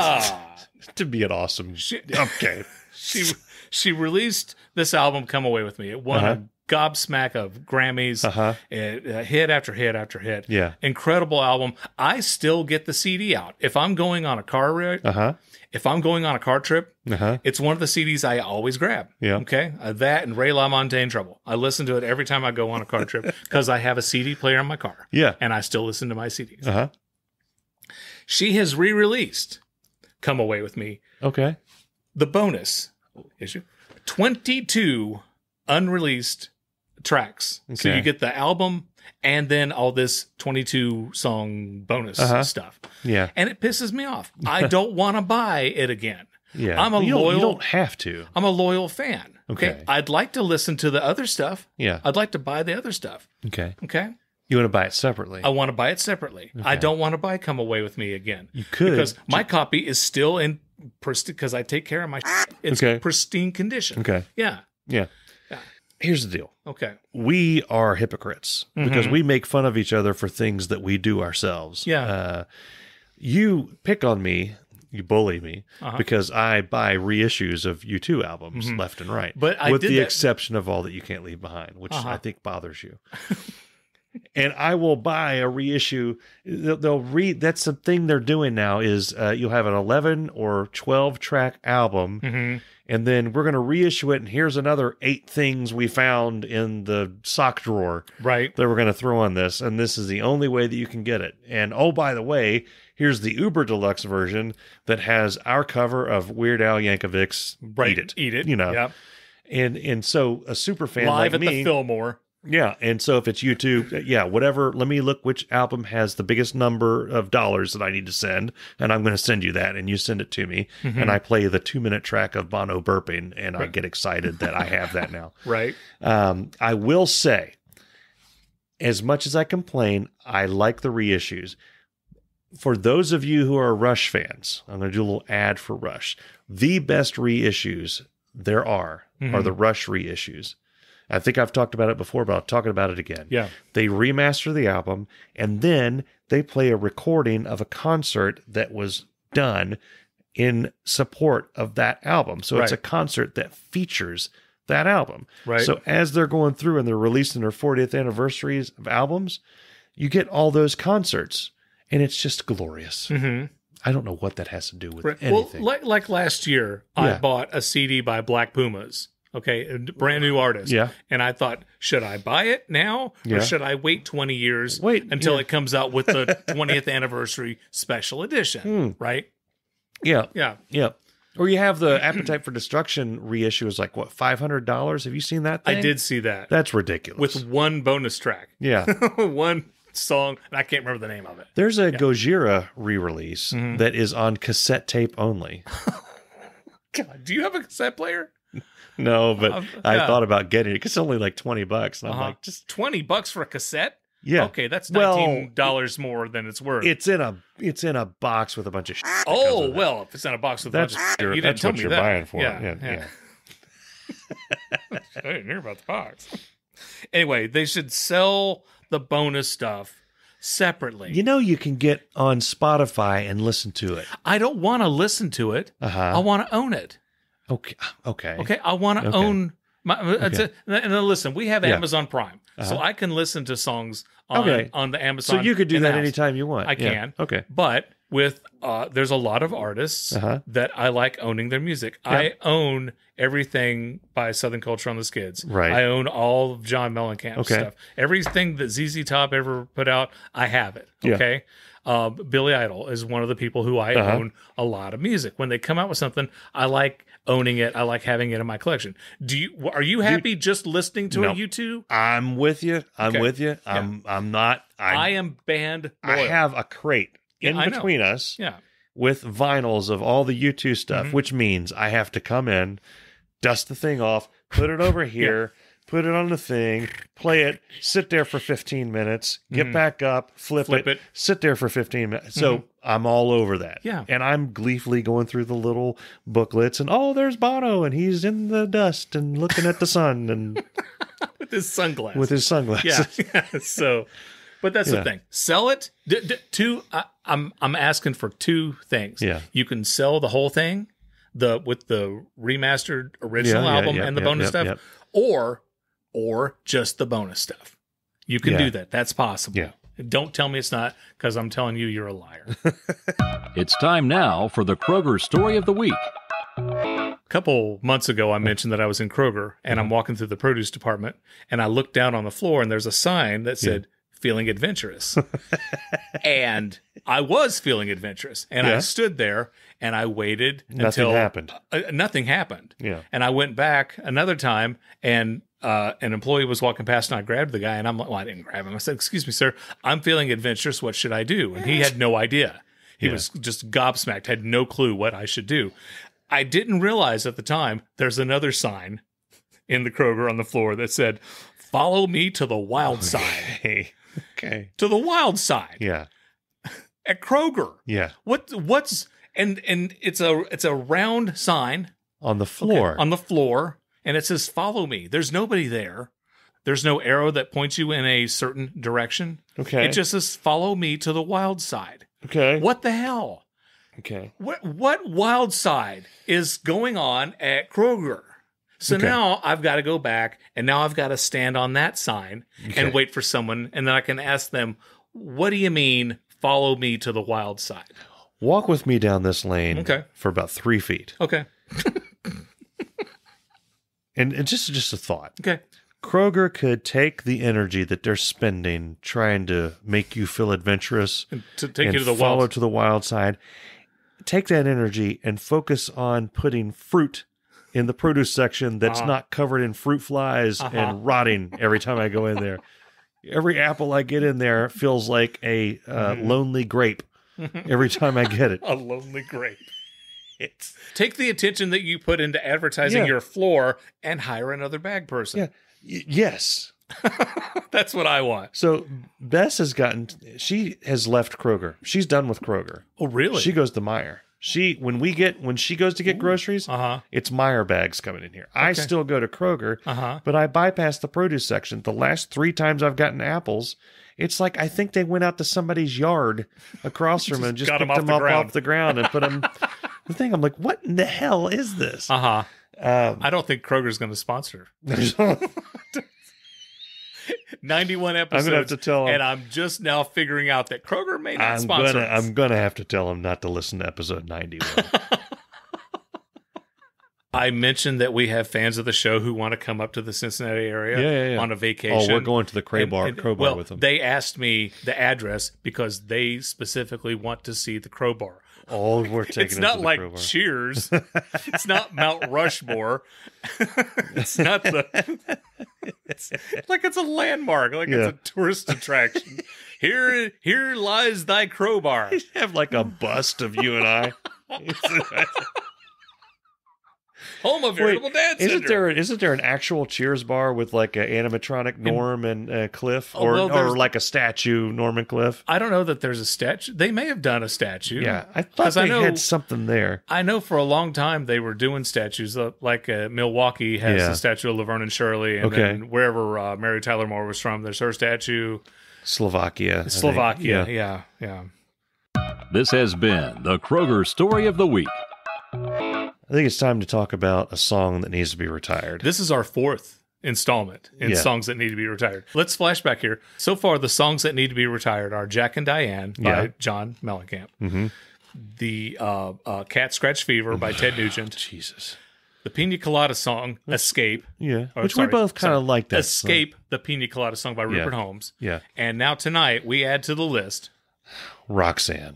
to be an awesome. Okay. She released this album, Come Away With Me. It won a gobsmack of Grammys, hit after hit after hit. Yeah. Incredible album. I still get the CD out. If I'm going on a car ride, if I'm going on a car trip, it's one of the CDs I always grab. Yeah. Okay. That and Ray LaMontagne Trouble. I listen to it every time I go on a car trip because I have a CD player in my car. Yeah. And I still listen to my CDs. She has re-released Come Away With Me. Okay. The bonus issue. 22 unreleased tracks. Okay. So you get the album and then all this 22 song bonus stuff. Yeah. And it pisses me off. I don't want to buy it again. Yeah. I'm a loyal. You don't have to. I'm a loyal fan. Okay. I'd like to listen to the other stuff. Yeah. I'd like to buy the other stuff. Okay. Okay. You want to buy it separately? I want to buy it separately. Okay. I don't want to buy Come Away With Me again. You could. Because my copy is still in because I take care of my it's pristine condition. Okay. Yeah. Here's the deal. Okay. We are hypocrites because we make fun of each other for things that we do ourselves. Yeah. You pick on me, you bully me because I buy reissues of U2 albums left and right. But with the exception of All That You Can't Leave Behind, which I think bothers you. And I will buy a reissue. They'll read. That's the thing they're doing now is you'll have an 11 or 12 track album, and then we're going to reissue it. And here's another 8 things we found in the sock drawer, right? That we're going to throw on this, and this is the only way that you can get it. And oh, by the way, here's the Uber Deluxe version that has our cover of Weird Al Yankovic's right. Eat It. You know. Yep. And so a super fan live like at me, the Fillmore. Yeah, and so if it's YouTube, yeah, whatever, let me look which album has the biggest number of dollars that I need to send, and I'm going to send you that, and you send it to me, and I play the 2-minute track of Bono burping, and I get excited that I have that now. Right. I will say, as much as I complain, I like the reissues. For those of you who are Rush fans, I'm going to do a little ad for Rush. The best reissues there are the Rush reissues. I think I've talked about it before, but I'm talking about it again. Yeah. They remaster the album, and then they play a recording of a concert that was done in support of that album. So it's a concert that features that album. Right. So as they're going through and they're releasing their 40th anniversaries of albums, you get all those concerts, and it's just glorious. I don't know what that has to do with anything. Well, like last year, I bought a CD by Black Pumas. Okay, a brand new artist. Yeah. And I thought, should I buy it now or should I wait 20 years until it comes out with the 20th anniversary special edition, right? Yeah. Yeah. Yeah. Or you have the Appetite for Destruction reissue is like, what, $500? Have you seen that thing? I did see that. That's ridiculous. With one bonus track. Yeah. One song, and I can't remember the name of it. There's a Gojira re-release that is on cassette tape only. God, do you have a cassette player? No, but I thought about getting it because it's only like $20. And I'm like, just $20 for a cassette? Yeah. Okay, that's $19 more than it's worth. It's in a box with a bunch of shit. Oh, well, if it's in a box with a bunch of shit, you didn't tell me that. That's what you're buying for. Yeah. I didn't hear about the box. Anyway, they should sell the bonus stuff separately. You know, you can get on Spotify and listen to it. I don't want to listen to it. I want to own it. Okay. I want to own my. And then listen, we have Amazon Prime, so I can listen to songs on the Amazon. So you could do that anytime you want. I can. Okay. But with there's a lot of artists that I like owning their music. I own everything by Southern Culture on the Skids. Right. I own all of John Mellencamp stuff. Everything that ZZ Top ever put out, I have it. Okay. Billy Idol is one of the people who I own a lot of music. When they come out with something, I like owning it. I like having it in my collection. Are you happy just listening to it, you two? I'm with you. I'm not. I am band loyal. I have a crate in between us with vinyls of all the U2 stuff, which means I have to come in, dust the thing off, put it over here, put it on the thing, play it, sit there for 15 minutes, get back up, flip it, sit there for 15 minutes. So I'm all over that. Yeah. And I'm gleefully going through the little booklets and, there's Bono and he's in the dust and looking at the sun and with his sunglasses. Yeah. So, but that's the thing. Sell it. I'm asking for two things. Yeah. You can sell the whole thing, with the remastered original album and the bonus stuff, or just the bonus stuff. You can do that. That's possible. Yeah. Don't tell me it's not, because I'm telling you, you're a liar. It's time now for the Kroger Story of the Week. A couple months ago, I mentioned that I was in Kroger, and I'm walking through the produce department, and I looked down on the floor, and there's a sign that said, feeling adventurous. And I was feeling adventurous. And I stood there and I waited until nothing happened. Yeah. And I went back another time and an employee was walking past and I grabbed the guy and I'm like, well, I didn't grab him. I said, excuse me, sir, I'm feeling adventurous. What should I do? And he had no idea. He was just gobsmacked, had no clue what I should do. I didn't realize at the time there's another sign in the Kroger on the floor that said, follow me to the wild side. Okay. To the wild side. Yeah. At Kroger. Yeah. What's and it's a round sign on the floor. Okay, on the floor, and it says follow me. There's nobody there. There's no arrow that points you in a certain direction. Okay. It just says follow me to the wild side. Okay. What the hell? Okay. What wild side is going on at Kroger? So now I've got to go back, and now I've got to stand on that sign and wait for someone, and then I can ask them, what do you mean, follow me to the wild side? Walk with me down this lane for about 3 feet. Okay. and just a thought. Okay. Kroger could take the energy that they're spending trying to make you feel adventurous and to take you to the wild side. Take that energy and focus on putting fruit in the produce section that's not covered in fruit flies and rotting every time I go in there. Every apple I get in there feels like a lonely grape every time I get it. A lonely grape. Take the attention that you put into advertising your floor and hire another bag person. Yeah. Yes. That's what I want. So Bess she has left Kroger. She's done with Kroger. Oh, really? She goes to Meijer. When she goes to get groceries, it's Meijer bags coming in here. Okay. I still go to Kroger, but I bypass the produce section. The last 3 times I've gotten apples, it's like I think they went out to somebody's yard across from him and just picked them up off the ground and put them. The thing, I'm like, what in the hell is this? I don't think Kroger's going to sponsor. 91 episodes. I'm gonna have to tell him, and I'm just now figuring out that Kroger may not sponsor us. I'm gonna have to tell him not to listen to episode 91. I mentioned that we have fans of the show who want to come up to the Cincinnati area on a vacation. Oh, we're going to the crowbar with them. They asked me the address because they specifically want to see the crowbar. Oh, we're taking It's not like crowbar. Cheers. It's not Mount Rushmore. It's not it's like it's a landmark, like it's a tourist attraction. Here lies thy crowbar. You have like a bust of you and I. Home of Irritable Dad Syndrome. Isn't there an actual Cheers bar with like an animatronic Norm and Cliff, or like a statue Norm and Cliff? I don't know that there's a statue. They may have done a statue. Yeah, I thought they had something there. I know for a long time they were doing statues. Like Milwaukee has a statue of Laverne and Shirley, and then wherever Mary Tyler Moore was from, there's her statue. Slovakia, yeah. This has been the Kroger Story of the Week. I think it's time to talk about a song that needs to be retired. This is our 4th installment in songs that need to be retired. Let's flash back here. So far, the songs that need to be retired are Jack and Diane by John Mellencamp, the Cat Scratch Fever by Ted Nugent, Jesus, the Pina Colada song Escape, which we both kind of like that. Escape, the Pina Colada song by Rupert Holmes, and now tonight we add to the list Roxanne.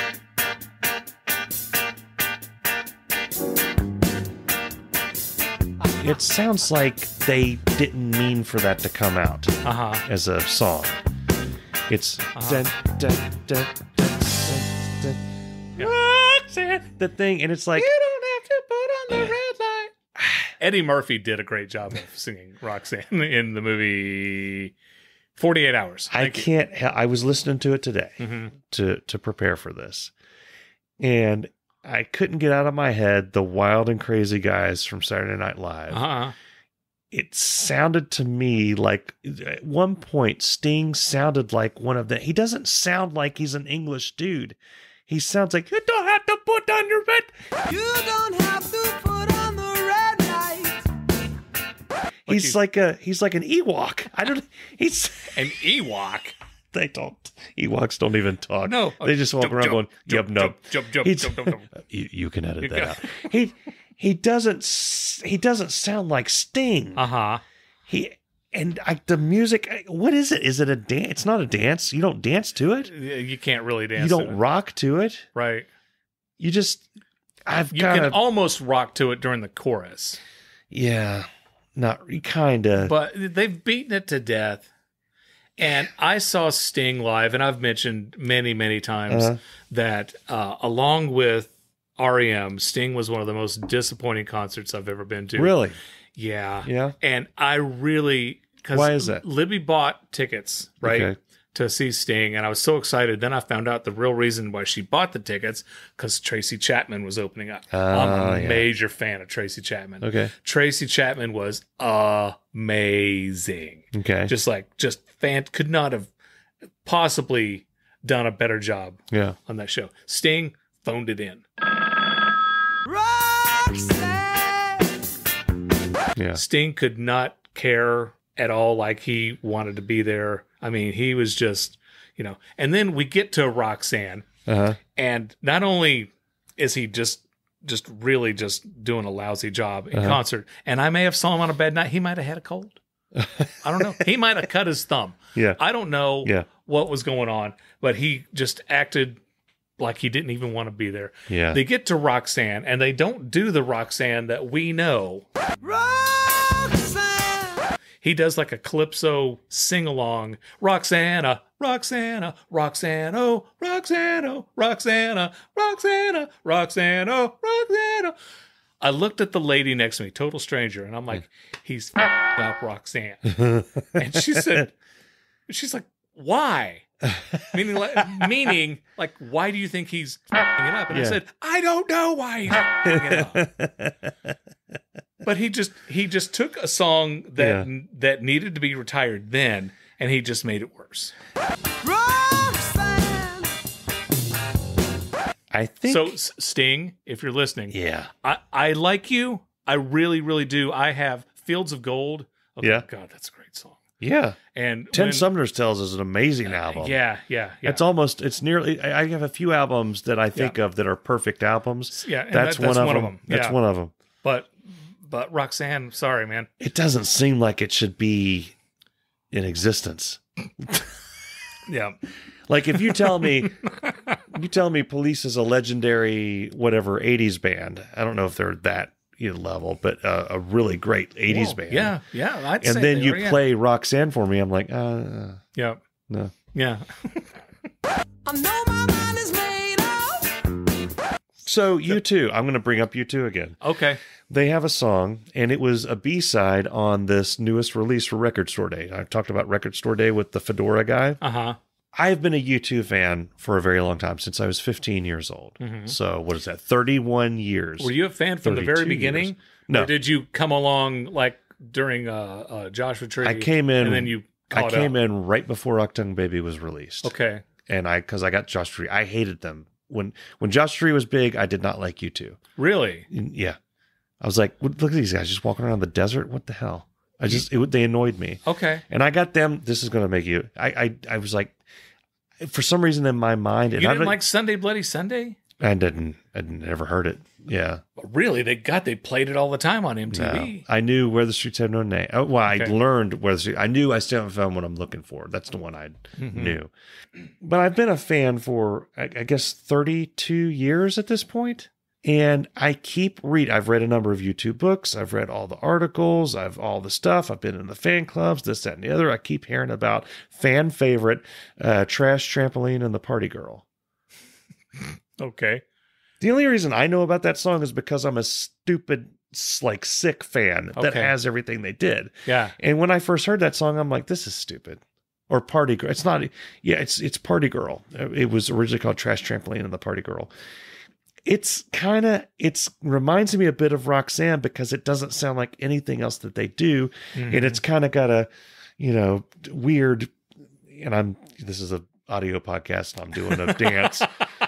It sounds like they didn't mean for that to come out as a song. It's the thing, and it's like, you don't have to put on the red light. Eddie Murphy did a great job of singing Roxanne in the movie 48 Hours. I was listening to it today to prepare for this, and I couldn't get out of my head the Wild and Crazy Guys from Saturday Night Live. It sounded to me like at one point Sting sounded like one of them. He doesn't sound like he's an English dude. He sounds like, you don't have to put on your red. You don't have to put on the red light. He's like an Ewok. He's an Ewok. They don't. Ewoks don't even talk. No, they just walk around going, "Yep, no." Jump. You can edit that out. He doesn't sound like Sting. The music. What is it? Is it a dance? It's not a dance. You don't dance to it. You can't really dance. You don't rock to it, right? You just. You can almost rock to it during the chorus. Yeah, not kind of. But they've beaten it to death. And I saw Sting live, and I've mentioned many, many times that along with R.E.M., Sting was one of the most disappointing concerts I've ever been to. Really? Yeah. And I really... Why is that? Libby bought tickets, right, to see Sting, and I was so excited. Then I found out the real reason why she bought the tickets, because Tracy Chapman was opening up. I'm a major fan of Tracy Chapman. Okay. Tracy Chapman was amazing. Okay. Could not have possibly done a better job on that show. Sting phoned it in. Sting could not care at all, like he wanted to be there. I mean, he was just, and then we get to Roxanne, and not only is he just really just doing a lousy job in concert, and I may have saw him on a bad night. He might have had a cold. I don't know. He might have cut his thumb. Yeah. I don't know what was going on, but he just acted like he didn't even want to be there. Yeah. They get to Roxanne, and they don't do the Roxanne that we know. Roxanne! He does like a Calypso sing-along. Roxana, Roxana, Roxanne, oh, Roxanne, oh, Roxana, Roxana, Roxanne, oh, Roxana. I looked at the lady next to me, total stranger, and I'm like, he's up Roxanne. And she's like, why? Meaning, like, why do you think he's f***ing it up? And I said, I don't know why he's f***ing it up. But he just took a song that needed to be retired then, and he just made it worse. I think so. Sting, if you're listening, yeah, I like you. I really, really do. I have Fields of Gold. Oh, yeah, God, that's a great song. Yeah, and Ten Sumner's Tales is an amazing album. Yeah. It's nearly. I have a few albums that I think of that are perfect albums. Yeah, and that's one of them. That's one of them. But Roxanne, sorry, man. It doesn't seem like it should be in existence. Yeah. Like if you tell me Police is a legendary whatever 80s band. I don't know if they're that level, but a really great 80s band. Yeah. I'd and say then you play Roxanne for me. I'm like, yeah. No. Yeah. I know my mind is made up. So U2, I'm going to bring up U2 again. Okay. They have a song, and it was a B-side on this newest release for Record Store Day. I talked about Record Store Day with the Fedora guy. Uh-huh. I've been a U2 fan for a very long time, since I was 15 years old. Mm-hmm. So what is that, 31 years. Were you a fan from the very beginning? Years. No. Or did you come along like during Joshua Tree? I came in, and then you caught up. In right before Octung Baby was released. Okay. And because I got Joshua Tree, I hated them. When Joshua Tree was big, I did not like U2. Really? Yeah. I was like, look at these guys just walking around the desert. What the hell? They annoyed me. Okay. And I got them. This is going to make you. I was like, for some reason in my mind, you didn't like Sunday Bloody Sunday? I never heard it. Yeah. Really? They played it all the time on MTV. No. I knew Where the Streets Have No Name. Oh, well, okay. I learned Where the Streets. I knew I still haven't found what I'm looking for. That's the one I knew. But I've been a fan for, I guess, 32 years at this point. And I keep reading. I've read a number of YouTube books. I've read all the articles. I've all the stuff. I've been in the fan clubs, this, that, and the other. I keep hearing about fan favorite, Trash Trampoline and the Party Girl. Okay. The only reason I know about that song is because I'm a stupid, like, sick fan that has everything they did. Yeah. And when I first heard that song, I'm like, this is stupid. Or Party Girl. It's not. Yeah, it's Party Girl. It was originally called Trash Trampoline and the Party Girl. It reminds me a bit of Roxanne because it doesn't sound like anything else that they do. Mm-hmm. And it's kind of got a, weird, and this is an audio podcast and I'm doing a dance.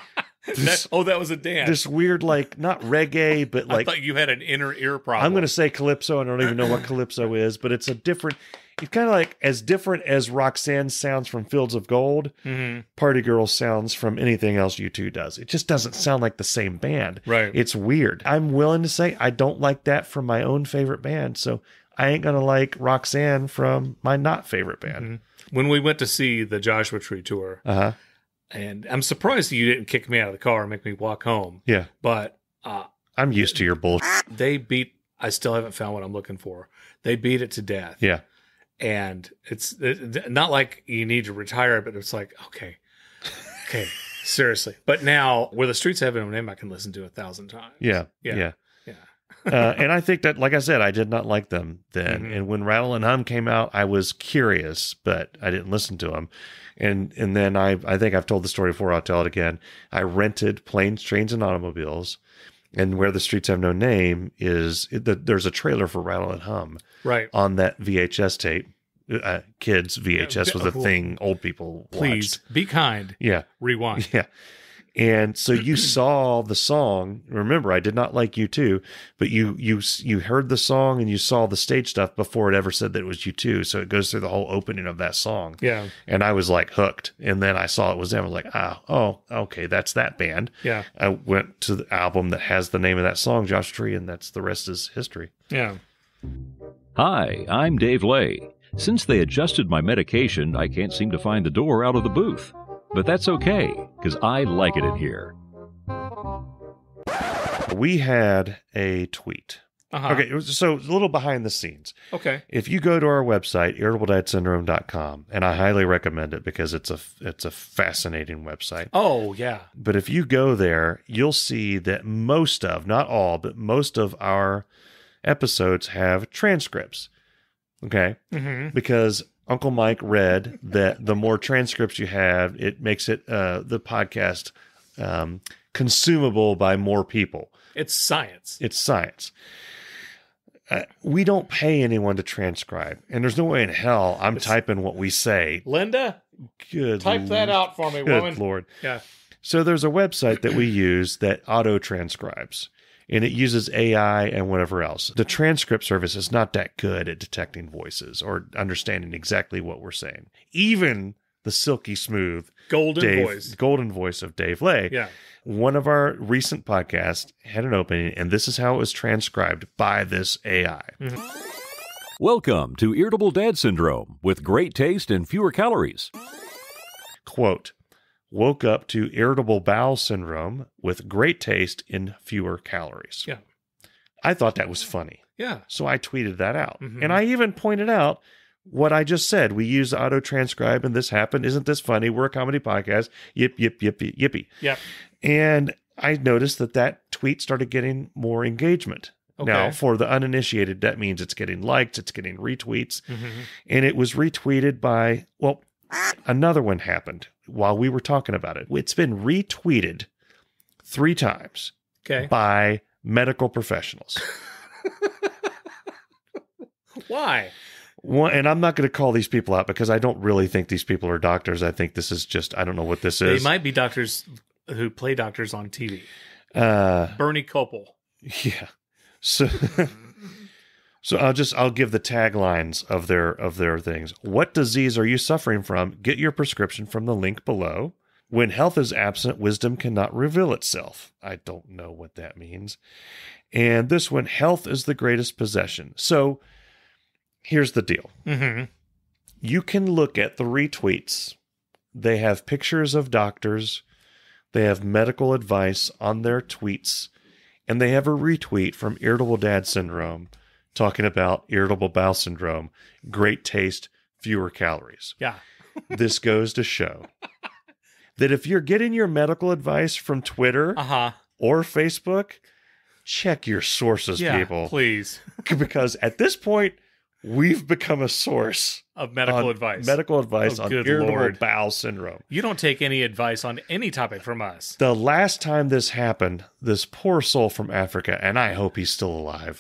That was a dance. This weird, like, not reggae, but like. I thought you had an inner ear problem. I'm going to say Calypso, and I don't even know what Calypso is, but it's it's kind of like as different as Roxanne sounds from Fields of Gold, Party Girl sounds from anything else U2 does. It just doesn't sound like the same band. Right. It's weird. I'm willing to say I don't like that from my own favorite band, so I ain't going to like Roxanne from my not favorite band. Mm-hmm. When we went to see the Joshua Tree tour, and I'm surprised you didn't kick me out of the car and make me walk home. Yeah. But I'm used to your bullshit. I still haven't found what I'm looking for. They beat it to death. Yeah. And it's not like you need to retire, but it's like, okay, seriously. But now, Where the Streets Have No Name, I can listen to 1,000 times. Yeah. And I think that, like I said, I did not like them then. Mm-hmm. And when Rattle and Hum came out, I was curious, but I didn't listen to them. And then I think I've told the story before. I'll tell it again. I rented Planes, Trains, and Automobiles. And Where the Streets Have No Name there's a trailer for Rattle and Hum right on that VHS tape. Kids VHS was a thing old people watched. Please be kind. Yeah. Rewind. Yeah. And so you saw the song. Remember, I did not like U2, but you heard the song and you saw the stage stuff before it ever said that it was U2. So it goes through the whole opening of that song. Yeah. And I was like hooked. And then I saw it was them. I was like, okay, that's that band. Yeah. I went to the album that has the name of that song, Josh Tree, and the rest is history. Yeah. Hi, I'm Dave Lay. Since they adjusted my medication, I can't seem to find the door out of the booth. But that's okay, because I like it in here. We had a tweet. Okay, so a little behind the scenes. Okay. If you go to our website, irritabledadsyndrome.com, and I highly recommend it because it's a fascinating website. Oh, yeah. But if you go there, you'll see that most of, not all, but most of our episodes have transcripts. Okay? Mm-hmm. Because Uncle Mike read that the more transcripts you have, it makes it the podcast consumable by more people. It's science. It's science. We don't pay anyone to transcribe, and there's no way in hell I'm typing what we say. Linda, Good type that out for me, woman. Good Lord. Yeah. So there's a website that we use that auto-transcribes, and it uses AI and whatever else. The transcript service is not that good at detecting voices or understanding exactly what we're saying. Even the silky smooth golden voice of Dave Lay. Yeah. One of our recent podcasts had an opening, and this is how it was transcribed by this AI. Mm-hmm. Welcome to Irritable Dad Syndrome, with great taste and fewer calories. Quote, woke up to irritable bowel syndrome with great taste and fewer calories. Yeah. I thought that was funny. Yeah. So I tweeted that out. Mm-hmm. And I even pointed out what I just said. We use auto-transcribe, and this happened. Isn't this funny? We're a comedy podcast. Yip, yip, yip, yippee. Yep. And I noticed that tweet started getting more engagement. Okay. Now, for the uninitiated, that means it's getting liked, it's getting retweets. Mm-hmm. And it was retweeted by, well, another one happened while we were talking about it. It's been retweeted 3 times by medical professionals. Why? Well, and I'm not going to call these people out because I don't really think these people are doctors. I think this is just, I don't know what this is. They might be doctors who play doctors on TV. Bernie Kopel. Yeah. So I'll give the taglines of their things. What disease are you suffering from? Get your prescription from the link below. When health is absent, wisdom cannot reveal itself. I don't know what that means. And this one, health is the greatest possession. So here's the deal. Mm-hmm. You can look at the retweets. They have pictures of doctors. They have medical advice on their tweets. And they have a retweet from Irritable Dad Syndrome talking about irritable bowel syndrome, great taste, fewer calories. Yeah. This goes to show that if you're getting your medical advice from Twitter or Facebook, check your sources, people. Please. Because at this point, we've become a source of medical advice. Medical advice on irritable Lord. bowel syndrome. You don't take any advice on any topic from us. The last time this happened, this poor soul from Africa, and I hope he's still alive,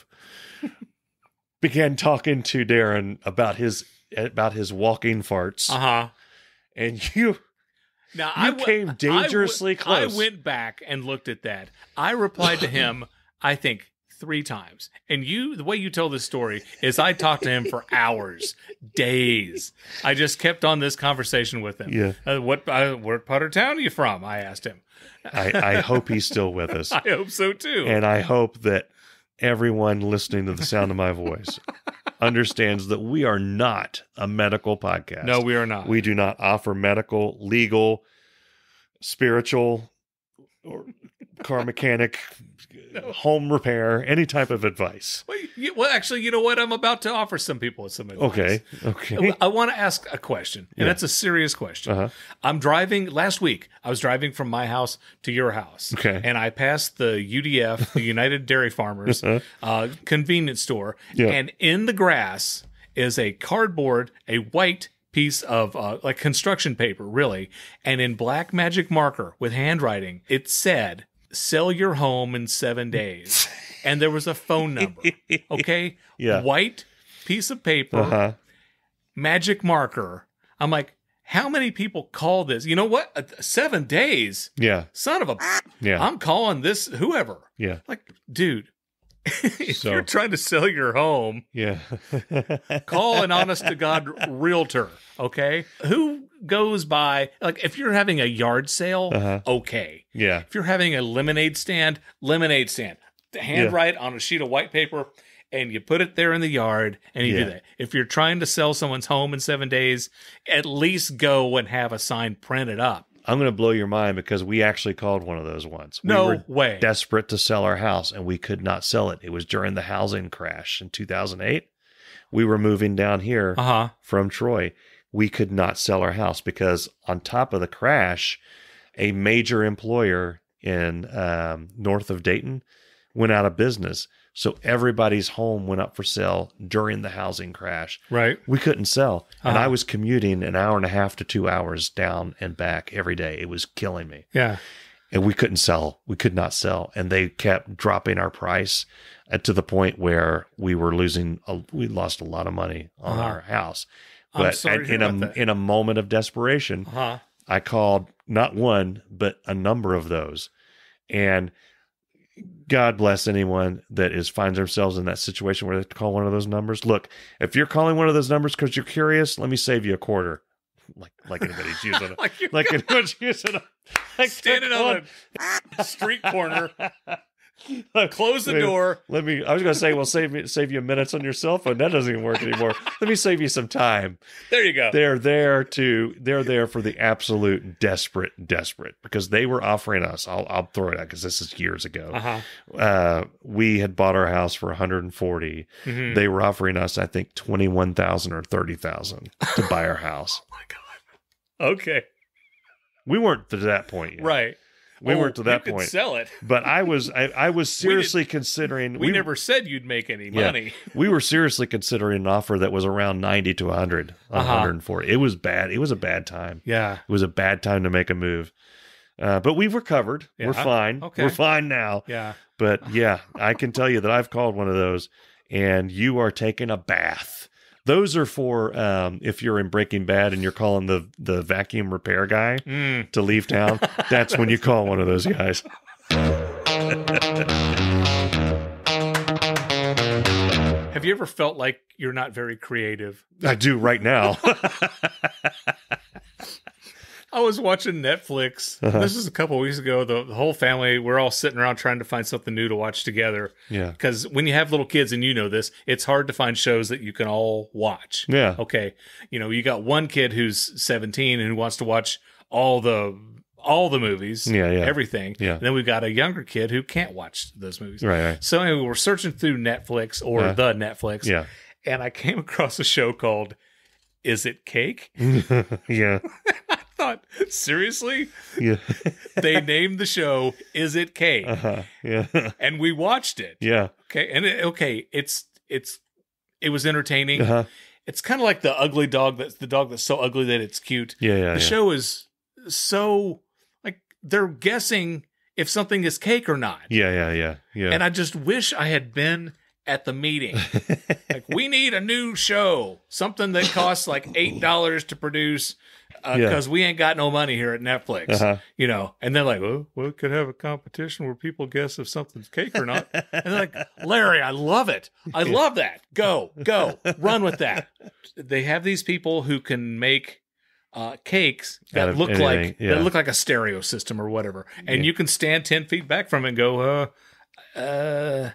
began talking to Darin about his walking farts. And you came dangerously close. I went back and looked at that. I replied to him, I think, 3 times. And the way you tell this story is I talked to him for hours, days. I just kept on this conversation with him. Yeah. What part of town are you from? I asked him. I hope he's still with us. I hope so too. And I hope that everyone listening to the sound of my voice understands that we are not a medical podcast. No, we are not. We do not offer medical, legal, spiritual, or car mechanic, home repair, any type of advice. Well, actually, you know what? I'm about to offer some people some advice. Okay. I want to ask a question, and that's a serious question. Last week, I was driving from my house to your house. Okay. And I passed the UDF, the United Dairy Farmers convenience store, and in the grass is a white piece of like construction paper, really, and in black magic marker with handwriting, it said, "Sell your home in 7 days." And there was a phone number. Okay? Yeah. White piece of paper, magic marker. I'm like, how many people call this? You know what? 7 days? Yeah. Son of a... Yeah. I'm calling this whoever. Yeah. Like, dude, if you're trying to sell your home, call an honest-to-God realtor, okay? Who goes by... Like, if you're having a yard sale, okay. Yeah. If you're having a lemonade stand. Handwrite on a sheet of white paper, and you put it there in the yard, and you do that. If you're trying to sell someone's home in 7 days, at least go and have a sign printed up. I'm going to blow your mind because we actually called one of those once. We No were way. desperate to sell our house, and we could not sell it. It was during the housing crash in 2008. We were moving down here from Troy. We could not sell our house because on top of the crash, a major employer in north of Dayton went out of business. So everybody's home went up for sale during the housing crash. Right. We couldn't sell. And I was commuting an hour and a half to 2 hours down and back every day. It was killing me. Yeah. And we couldn't sell. We could not sell. And they kept dropping our price to the point where we were we lost a lot of money on our house. But in a moment of desperation, I called not one, but a number of those. And God bless anyone that finds themselves in that situation where they have to call one of those numbers. Look, if you're calling one of those numbers because you're curious, let me save you a quarter. Like anybody's using it. like anybody's using it. Like standing on a street corner. Close the door. I was going to say, well, save you minutes on your cell phone. That doesn't even work anymore. Let me save you some time. There you go. They're there for the absolute desperate, because they were offering us, I'll throw it out because this is years ago. We had bought our house for $140,000. They were offering us, I think, $21,000 or $30,000 to buy our house. Oh my God. Okay. We weren't to that point yet. Right. We weren't to that point. Sell it. But I was seriously considering. We never said you'd make any money. We were seriously considering an offer that was around 90 to 100, 140. It was bad. It was a bad time. Yeah. It was a bad time to make a move. But we've recovered. Yeah. We're fine. Okay. We're fine now. Yeah. But yeah, I can tell you that I've called one of those, and you are taking a bath. Those are for if you're in Breaking Bad and you're calling the vacuum repair guy to leave town. That's when you call one of those guys. Have you ever felt like you're not very creative? I do right now. I was watching Netflix. This is a couple of weeks ago. The whole family, we're all sitting around trying to find something new to watch together. Yeah. Because when you have little kids, and you know this, it's hard to find shows that you can all watch. Yeah. Okay. You got one kid who's 17 and who wants to watch all the movies. Yeah. Everything. Yeah. And then we've got a younger kid who can't watch those movies. Right. So anyway, we're searching through Netflix or the Netflix. Yeah. And I came across a show called Is It Cake? Yeah. Thought, seriously? Yeah. They named the show Is It Cake? Yeah. And we watched it. Yeah. Okay. And it was entertaining. It's kind of like the ugly dog that's so ugly that it's cute. Yeah. The show is so like they're guessing if something is cake or not. Yeah. And I just wish I had been at the meeting. Like, we need a new show, something that costs like $8 to produce because we ain't got no money here at Netflix, and they're like, well, we could have a competition where people guess if something's cake or not. And they're like, Larry, I love it. I love that. Go, run with that. They have these people who can make cakes that look like a stereo system or whatever, and you can stand 10 feet back from it and go, the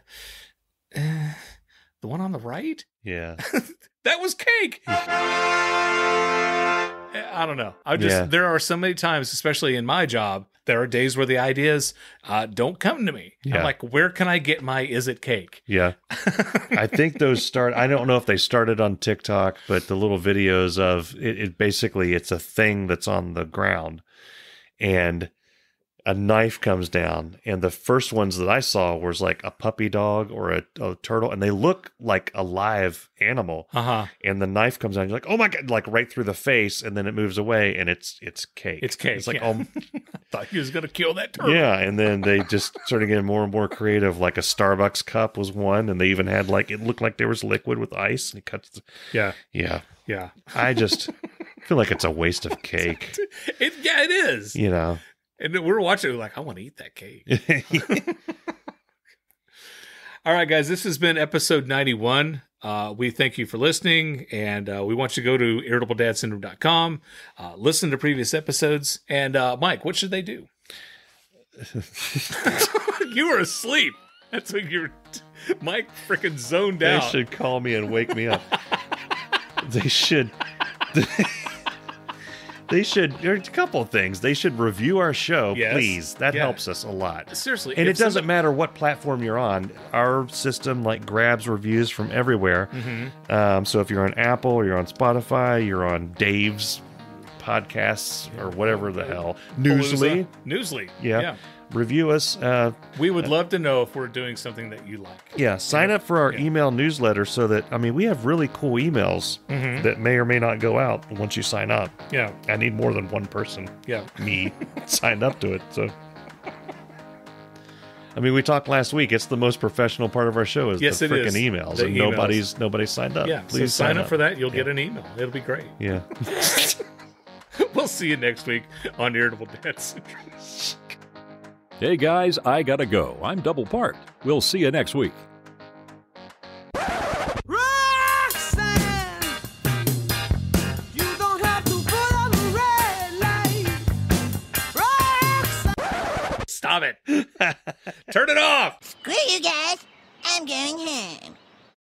one on the right? Yeah. That was cake. I don't know. There are so many times, especially in my job, there are days where the ideas don't come to me. Yeah. I'm like, where can I get my Is It Cake? Yeah. I think those I don't know if they started on TikTok, but the little videos of it basically, it's a thing that's on the ground and a knife comes down, and the first ones that I saw was like a puppy dog or a turtle, and they look like a live animal. And the knife comes down, you're like, oh my God, like right through the face, and then it moves away, and it's cake. It's cake. It's like, I thought he was going to kill that turtle. Yeah, and then they just started getting more and more creative. Like a Starbucks cup was one, and they even had it looked like there was liquid with ice, and it cuts. Yeah. I just feel like it's a waste of cake. It is. And we're watching it like, I want to eat that cake. All right, guys, this has been episode 91. We thank you for listening, and we want you to go to irritabledadsyndrome.com, listen to previous episodes. And Mike, what should they do? You were asleep. That's when Mike freaking zoned out. They should call me and wake me up. They should. They should. There's a couple of things. They should review our show, Yes. please. That Yeah. helps us a lot. Seriously. And if it doesn't somebody- matter what platform you're on. Our system grabs reviews from everywhere. So if you're on Apple, or you're on Spotify, you're on Dave's podcasts or whatever the hell, Newsly. Newsly. Yeah. Review us. We would love to know if we're doing something that you like. Yeah, sign up for our email newsletter so that, we have really cool emails that may or may not go out once you sign up. Yeah. I need more than one person, Yeah. me, signed up to it. So, we talked last week. It's the most professional part of our show is Yes, the it freaking is. emails. The And emails. nobody's signed up. Yeah. Please so sign up for that. You'll get an email. It'll be great. Yeah. We'll see you next week on Irritable Dance. Hey guys, I gotta go. I'm double parked. We'll see you next week. Roxanne, you don't have to put on the red light. Roxanne. Stop it. Turn it off. Screw you guys. I'm going home.